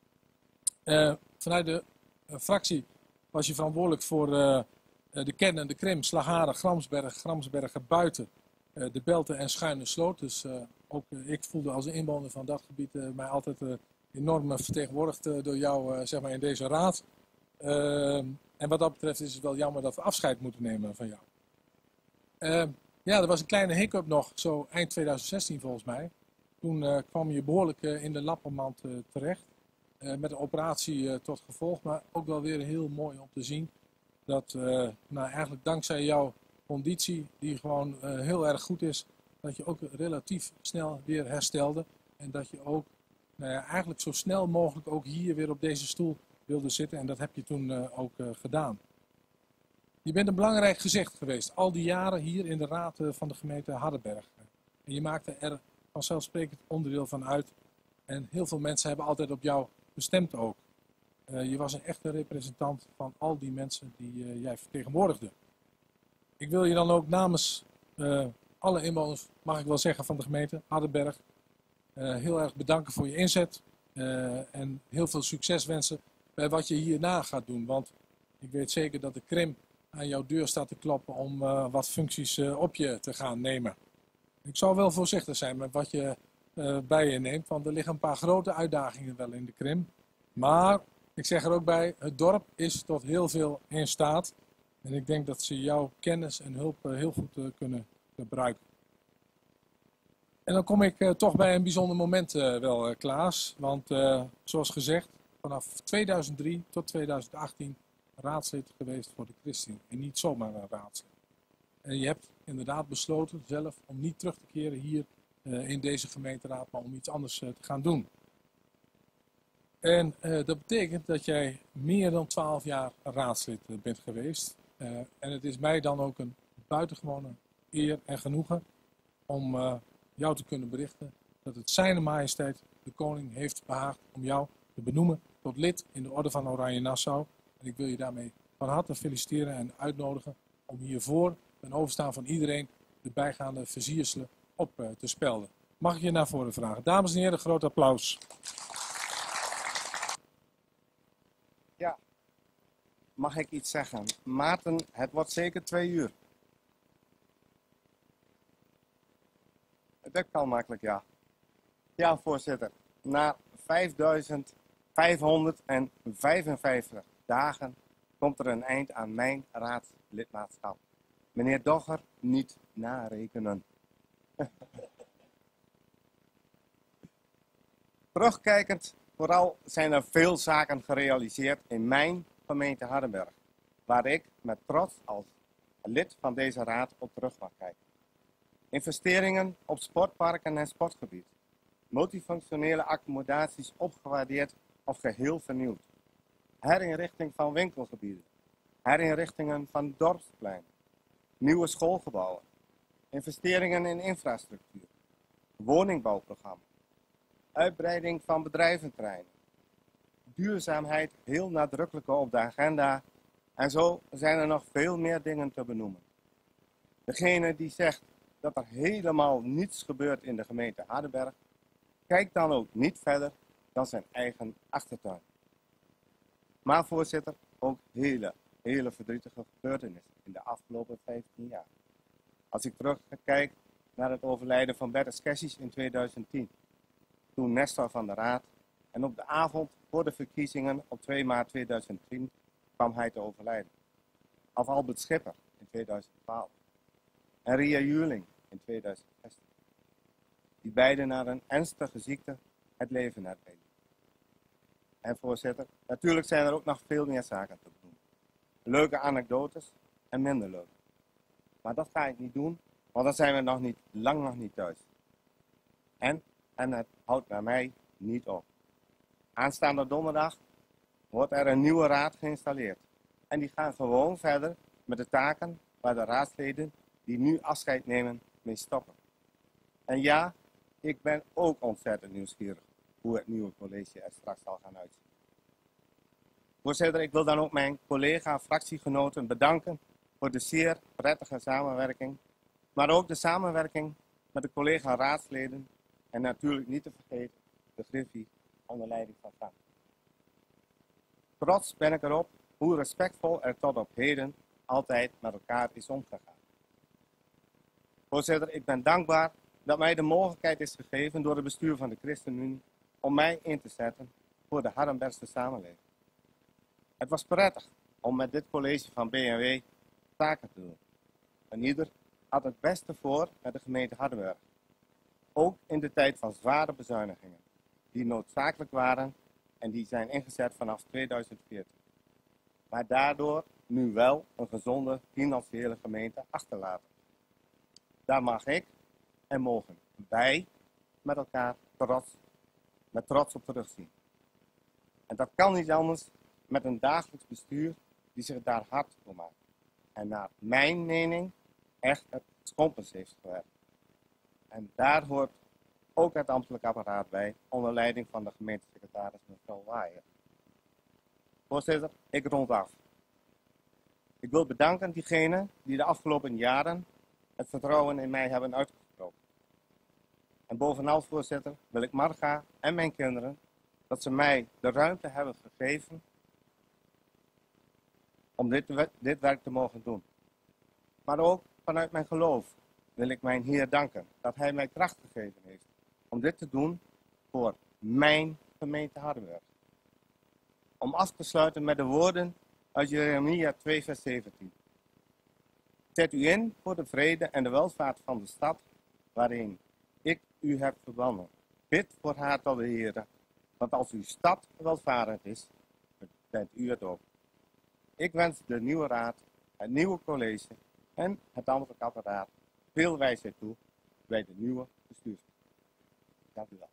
Uh, vanuit de uh, fractie was je verantwoordelijk voor uh, de Ken en de Krim, Slagharen, Gramsberg, Gramsbergen buiten, uh, de Belten en Schuine Sloot. Dus uh, ook uh, ik voelde als inwoner van dat gebied uh, mij altijd uh, enorm vertegenwoordigd uh, door jou uh, zeg maar in deze raad. Uh, en wat dat betreft is het wel jammer dat we afscheid moeten nemen van jou. Uh, Ja, er was een kleine hiccup nog, zo eind tweeduizend zestien volgens mij. Toen uh, kwam je behoorlijk uh, in de lappenmand uh, terecht. Uh, met een operatie uh, tot gevolg, maar ook wel weer heel mooi om te zien. Dat uh, nou, eigenlijk dankzij jouw conditie, die gewoon uh, heel erg goed is, dat je ook relatief snel weer herstelde. En dat je ook nou ja, eigenlijk zo snel mogelijk ook hier weer op deze stoel wilde zitten. En dat heb je toen uh, ook uh, gedaan. Je bent een belangrijk gezicht geweest, al die jaren hier in de raad uh, van de gemeente Hardenberg. En je maakte er vanzelfsprekend onderdeel van uit. En heel veel mensen hebben altijd op jou gestemd ook. Uh, je was een echte representant van al die mensen die uh, jij vertegenwoordigde. Ik wil je dan ook namens uh, alle inwoners, mag ik wel zeggen, van de gemeente Hardenberg uh, heel erg bedanken voor je inzet. Uh, en heel veel succes wensen bij wat je hierna gaat doen. Want ik weet zeker dat de Krim aan jouw deur staat te kloppen om uh, wat functies uh, op je te gaan nemen. Ik zou wel voorzichtig zijn met wat je uh, bij je neemt, want er liggen een paar grote uitdagingen wel in de Krim. Maar ik zeg er ook bij, het dorp is tot heel veel in staat. En ik denk dat ze jouw kennis en hulp uh, heel goed uh, kunnen gebruiken. En dan kom ik uh, toch bij een bijzonder moment uh, wel, uh, Klaas. Want uh, zoals gezegd, vanaf tweeduizend drie tot tweeduizend achttien raadslid geweest voor de ChristenUnie. En niet zomaar een raadslid. En je hebt inderdaad besloten zelf om niet terug te keren hier uh, in deze gemeenteraad, maar om iets anders uh, te gaan doen. En uh, dat betekent dat jij meer dan twaalf jaar raadslid uh, bent geweest. Uh, en het is mij dan ook een buitengewone eer en genoegen om uh, jou te kunnen berichten dat het Zijne Majesteit de Koning heeft behaagd om jou te benoemen tot lid in de Orde van Oranje Nassau. En ik wil je daarmee van harte feliciteren en uitnodigen om hiervoor ten overstaan van iedereen de bijgaande versierselen op uh, te spelden. Mag ik je naar voren vragen? Dames en heren, groot applaus. Ja, mag ik iets zeggen? Maarten, het wordt zeker twee uur. Dat kan makkelijk, ja. Ja, voorzitter. Na vijfduizend vijfhonderdvijfenvijftig dagen komt er een eind aan mijn raadslidmaatschap. Meneer Dogger, niet narekenen. Terugkijkend, vooral zijn er veel zaken gerealiseerd in mijn gemeente Hardenberg, waar ik met trots als lid van deze raad op terug mag kijken. Investeringen op sportparken en sportgebied. Multifunctionele accommodaties opgewaardeerd of geheel vernieuwd. Herinrichting van winkelgebieden. Herinrichtingen van dorpspleinen. Nieuwe schoolgebouwen. Investeringen in infrastructuur. Woningbouwprogramma. Uitbreiding van bedrijventerreinen. Duurzaamheid heel nadrukkelijk op de agenda. En zo zijn er nog veel meer dingen te benoemen. Degene die zegt dat er helemaal niets gebeurt in de gemeente Hardenberg, kijkt dan ook niet verder dan zijn eigen achtertuin. Maar voorzitter, ook hele, hele verdrietige gebeurtenissen in de afgelopen vijftien jaar. Als ik terugkijk naar het overlijden van Bertus Kessies in tweeduizend tien, toen Nestor van de Raad, en op de avond voor de verkiezingen op twee maart tweeduizend tien kwam hij te overlijden. Of Albert Schipper in tweeduizend twaalf en Ria Juurling in tweeduizend zestien. Die beiden na een ernstige ziekte het leven uitreden. En voorzitter, natuurlijk zijn er ook nog veel meer zaken te doen. Leuke anekdotes en minder leuk. Maar dat ga ik niet doen, want dan zijn we nog niet, lang nog niet thuis. En, en het houdt bij mij niet op. Aanstaande donderdag wordt er een nieuwe raad geïnstalleerd. En die gaan gewoon verder met de taken waar de raadsleden die nu afscheid nemen mee stoppen. En ja, ik ben ook ontzettend nieuwsgierig hoe het nieuwe college er straks zal gaan uitzien. Voorzitter, ik wil dan ook mijn collega-fractiegenoten bedanken voor de zeer prettige samenwerking, maar ook de samenwerking met de collega-raadsleden en natuurlijk niet te vergeten de Griffie onder leiding van Frank. Trots ben ik erop hoe respectvol er tot op heden altijd met elkaar is omgegaan. Voorzitter, ik ben dankbaar dat mij de mogelijkheid is gegeven door het bestuur van de ChristenUnie om mij in te zetten voor de Hardenbergse samenleving. Het was prettig om met dit college van B N W taken te doen. En ieder had het beste voor met de gemeente Hardenberg. Ook in de tijd van zware bezuinigingen, die noodzakelijk waren en die zijn ingezet vanaf tweeduizend veertien. Maar daardoor nu wel een gezonde financiële gemeente achterlaten. Daar mag ik en mogen wij met elkaar trots, met trots op terugzien. En dat kan niet anders met een dagelijks bestuur die zich daar hard voor maakt. En naar mijn mening echt het schompens heeft gewerkt. En daar hoort ook het ambtelijk apparaat bij, onder leiding van de gemeentesecretaris mevrouw Waaier. Voorzitter, ik rond af. Ik wil bedanken diegenen die de afgelopen jaren het vertrouwen in mij hebben uitgesproken. En bovenal, voorzitter, wil ik Marga en mijn kinderen dat ze mij de ruimte hebben gegeven om dit, dit werk te mogen doen. Maar ook vanuit mijn geloof wil ik mijn Heer danken dat Hij mij kracht gegeven heeft om dit te doen voor mijn gemeente Hardenberg. Om af te sluiten met de woorden uit Jeremia twee vers zeventien. Zet u in voor de vrede en de welvaart van de stad waarin ik u heb verbannen. Bid voor haar tot de Heer, want als uw stad welvarend is, bent u het ook. Ik wens de nieuwe raad, het nieuwe college en het ambtelijk apparaat veel wijsheid toe bij de nieuwe bestuursgroep. Dank u wel.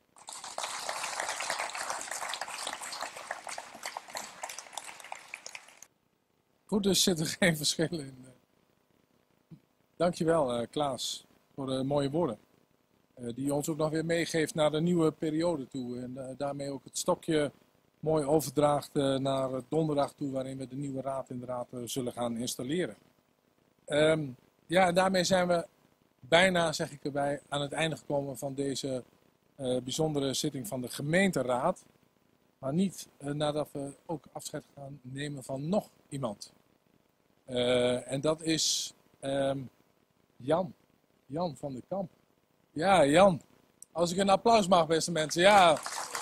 Goed, dus zit er geen verschil in. Dankjewel, uh, Klaas, voor de mooie woorden. Uh, die ons ook nog weer meegeeft naar de nieuwe periode toe. En uh, daarmee ook het stokje mooi overdraagt uh, naar donderdag toe, waarin we de nieuwe raad inderdaad uh, zullen gaan installeren. Um, ja, en daarmee zijn we bijna, zeg ik erbij, aan het einde gekomen van deze uh, bijzondere zitting van de gemeenteraad. Maar niet uh, nadat we ook afscheid gaan nemen van nog iemand. Uh, en dat is um, Jan. Jan van der Kamp. Ja, Jan. Als ik een applaus mag, beste mensen. Ja.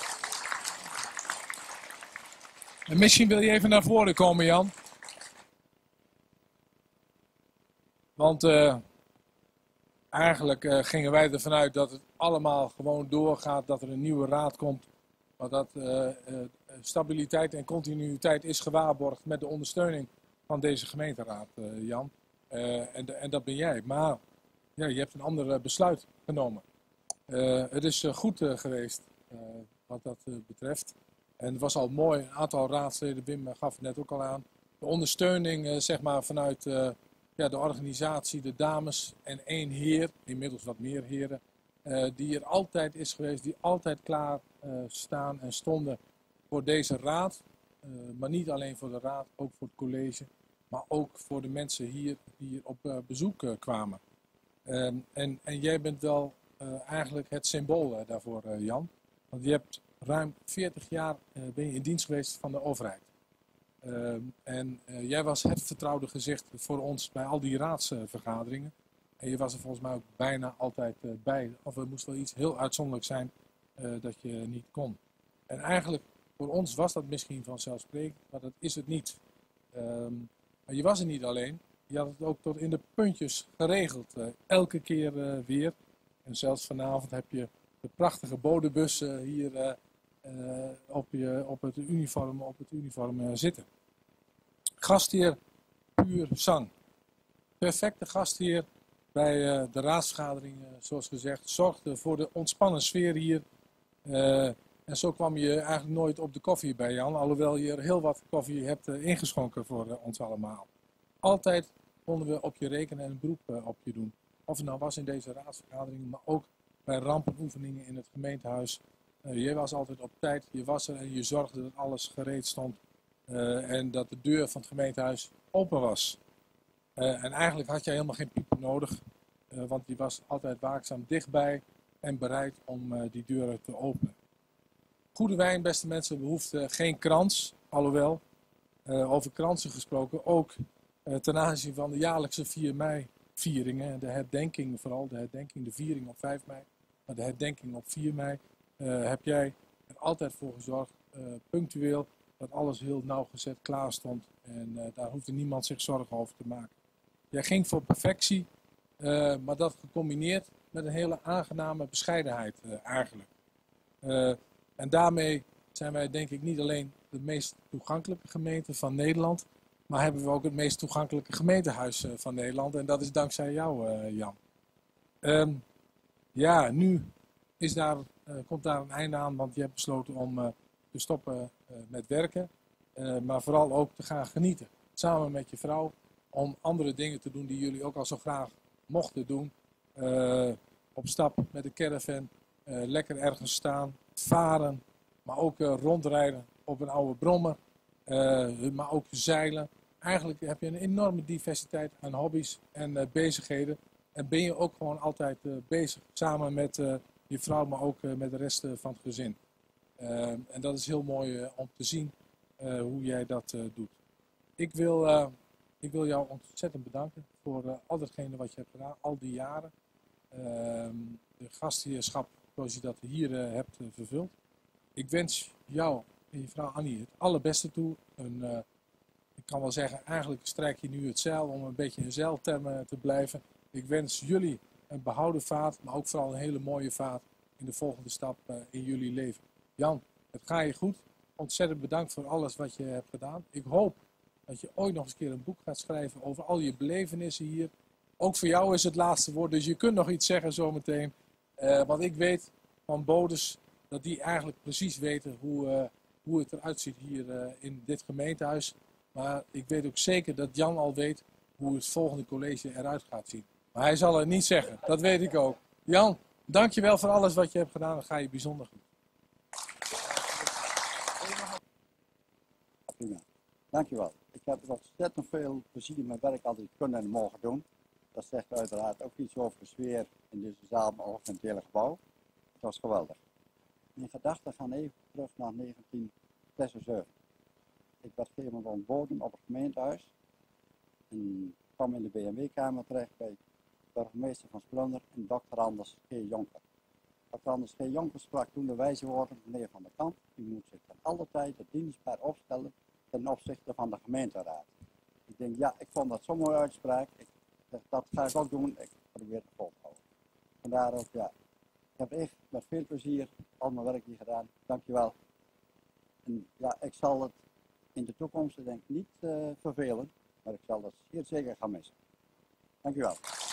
En misschien wil je even naar voren komen, Jan. Want uh, eigenlijk uh, gingen wij ervan uit dat het allemaal gewoon doorgaat, dat er een nieuwe raad komt. Maar dat uh, uh, stabiliteit en continuïteit is gewaarborgd met de ondersteuning van deze gemeenteraad, uh, Jan. Uh, en, en dat ben jij. Maar ja, je hebt een ander besluit genomen. Uh, het is uh, goed uh, geweest uh, wat dat uh, betreft. En het was al mooi, een aantal raadsleden, Wim gaf het net ook al aan. De ondersteuning uh, zeg maar vanuit uh, ja, de organisatie, de dames en één heer, inmiddels wat meer heren. Uh, die er altijd is geweest, die altijd klaar uh, staan en stonden voor deze raad. Uh, maar niet alleen voor de raad, ook voor het college. Maar ook voor de mensen hier die hier op uh, bezoek uh, kwamen. Uh, en, en jij bent wel uh, eigenlijk het symbool uh, daarvoor, uh, Jan. Want je hebt ruim veertig jaar uh, ben je in dienst geweest van de overheid. Uh, en uh, jij was het vertrouwde gezicht voor ons bij al die raadsvergaderingen. En je was er volgens mij ook bijna altijd uh, bij. Of er moest wel iets heel uitzonderlijks zijn uh, dat je niet kon. En eigenlijk voor ons was dat misschien vanzelfsprekend, maar dat is het niet. Um, maar je was er niet alleen. Je had het ook tot in de puntjes geregeld. Uh, elke keer uh, weer. En zelfs vanavond heb je de prachtige bodembus uh, hier uh, uh, op, je, op het uniform, op het uniform uh, zitten. Gastheer puur zang. Perfecte gastheer bij uh, de raadsvergadering, uh, zoals gezegd. Zorgde voor de ontspannen sfeer hier. Uh, en zo kwam je eigenlijk nooit op de koffie bij Jan. Alhoewel je er heel wat koffie hebt uh, ingeschonken voor uh, ons allemaal. Altijd konden we op je rekenen en een beroep uh, op je doen. Of het nou was in deze raadsvergadering, maar ook bij rampenoefeningen in het gemeentehuis. Uh, je was altijd op tijd, je was er en je zorgde dat alles gereed stond. Uh, en dat de deur van het gemeentehuis open was. Uh, en eigenlijk had jij helemaal geen pieper nodig. Uh, want je was altijd waakzaam dichtbij en bereid om uh, die deuren te openen. Goede wijn, beste mensen, behoeft uh, geen krans. Alhoewel, uh, over kransen gesproken, ook uh, ten aanzien van de jaarlijkse vier mei vieringen. De herdenking, vooral de herdenking, de viering op vijf mei. Maar de herdenking op vier mei uh, heb jij er altijd voor gezorgd, uh, punctueel, dat alles heel nauwgezet klaar stond. En uh, daar hoefde niemand zich zorgen over te maken. Jij ging voor perfectie Uh, maar dat gecombineerd met een hele aangename bescheidenheid uh, eigenlijk. Uh, en daarmee zijn wij denk ik niet alleen de meest toegankelijke gemeente van Nederland, maar hebben we ook het meest toegankelijke gemeentehuis uh, van Nederland. En dat is dankzij jou, uh, Jan. Um, ja, nu is daar, uh, komt daar een einde aan, want je hebt besloten om uh, te stoppen uh, met werken. Uh, maar vooral ook te gaan genieten, samen met je vrouw, om andere dingen te doen die jullie ook al zo graag mochten doen. Uh, op stap met de caravan, uh, lekker ergens staan, varen, maar ook uh, rondrijden op een oude brommer, uh, maar ook zeilen. Eigenlijk heb je een enorme diversiteit aan hobby's en uh, bezigheden. En ben je ook gewoon altijd uh, bezig, samen met uh, je vrouw, maar ook uh, met de rest uh, van het gezin. Uh, en dat is heel mooi uh, om te zien uh, hoe jij dat uh, doet. Ik wil, uh, ik wil jou ontzettend bedanken voor uh, al datgene wat je hebt gedaan, al die jaren. Uh, de gastheerschap zoals je dat hier uh, hebt uh, vervuld. Ik wens jou en je vrouw Annie het allerbeste toe. Een, uh, ik kan wel zeggen, eigenlijk strijk je nu het zeil om een beetje in zeiltermen te blijven. Ik wens jullie een behouden vaart, maar ook vooral een hele mooie vaart in de volgende stap uh, in jullie leven. Jan, het gaat je goed. Ontzettend bedankt voor alles wat je hebt gedaan. Ik hoop dat je ooit nog eens een keer een boek gaat schrijven over al je belevenissen hier. Ook voor jou is het laatste woord, dus je kunt nog iets zeggen zometeen. Uh, want ik weet van bodes dat die eigenlijk precies weten hoe, uh, hoe het eruit ziet hier uh, in dit gemeentehuis. Maar ik weet ook zeker dat Jan al weet hoe het volgende college eruit gaat zien. Maar hij zal het niet zeggen, dat weet ik ook. Jan, dankjewel voor alles wat je hebt gedaan, dat ga je bijzonder goed. Prima, dankjewel. Ik heb ontzettend veel plezier in mijn werk altijd kunnen en mogen doen. Dat zegt uiteraard ook iets over de sfeer in deze zaal, maar ook in het hele gebouw. Het was geweldig. Mijn gedachten gaan even terug naar negentien zesenzeventig. Ik werd helemaal ontboden op het gemeentehuis. En kwam in de B en W-kamer terecht bij burgemeester van Splunder en dokter Anders G. Jonker. dokter Anders G. Jonker sprak toen de wijze woorden: meneer Van der Kamp, u moet zich ten alle tijde dienstbaar opstellen ten opzichte van de gemeenteraad. Ik denk, ja, ik vond dat zo'n mooie uitspraak. Ik zeg, dat ga ik ook doen. Ik probeer het vol te houden. Vandaar ook, ja, ik heb echt met veel plezier al mijn werk hier gedaan. Dankjewel. En ja, ik zal het in de toekomst denk ik niet uh, vervelen, maar ik zal dat zeer zeker gaan missen. Dankjewel.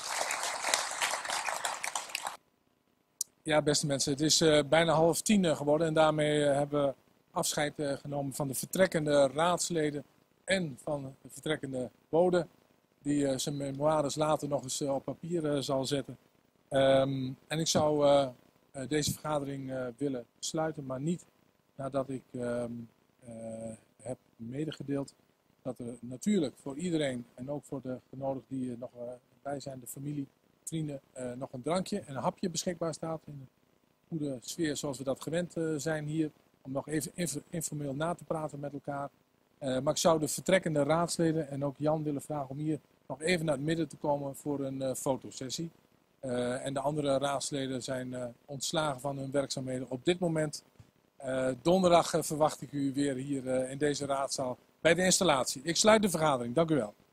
Ja, beste mensen, het is uh, bijna half tien uh, geworden en daarmee uh, hebben we afscheid uh, genomen van de vertrekkende raadsleden en van de vertrekkende bode, die uh, zijn memoires later nog eens uh, op papier uh, zal zetten. Um, en ik zou uh, uh, deze vergadering uh, willen sluiten, maar niet nadat ik um, uh, heb medegedeeld dat er natuurlijk voor iedereen en ook voor de genodigden die er nog uh, bij zijn, de familie, vrienden, uh, nog een drankje en een hapje beschikbaar staat in de goede sfeer zoals we dat gewend uh, zijn hier, om nog even inf informeel na te praten met elkaar. Uh, maar ik zou de vertrekkende raadsleden en ook Jan willen vragen om hier nog even naar het midden te komen voor een uh, fotosessie. Uh, en de andere raadsleden zijn uh, ontslagen van hun werkzaamheden op dit moment. Uh, donderdag uh, verwacht ik u weer hier uh, in deze raadzaal bij de installatie. Ik sluit de vergadering. Dank u wel.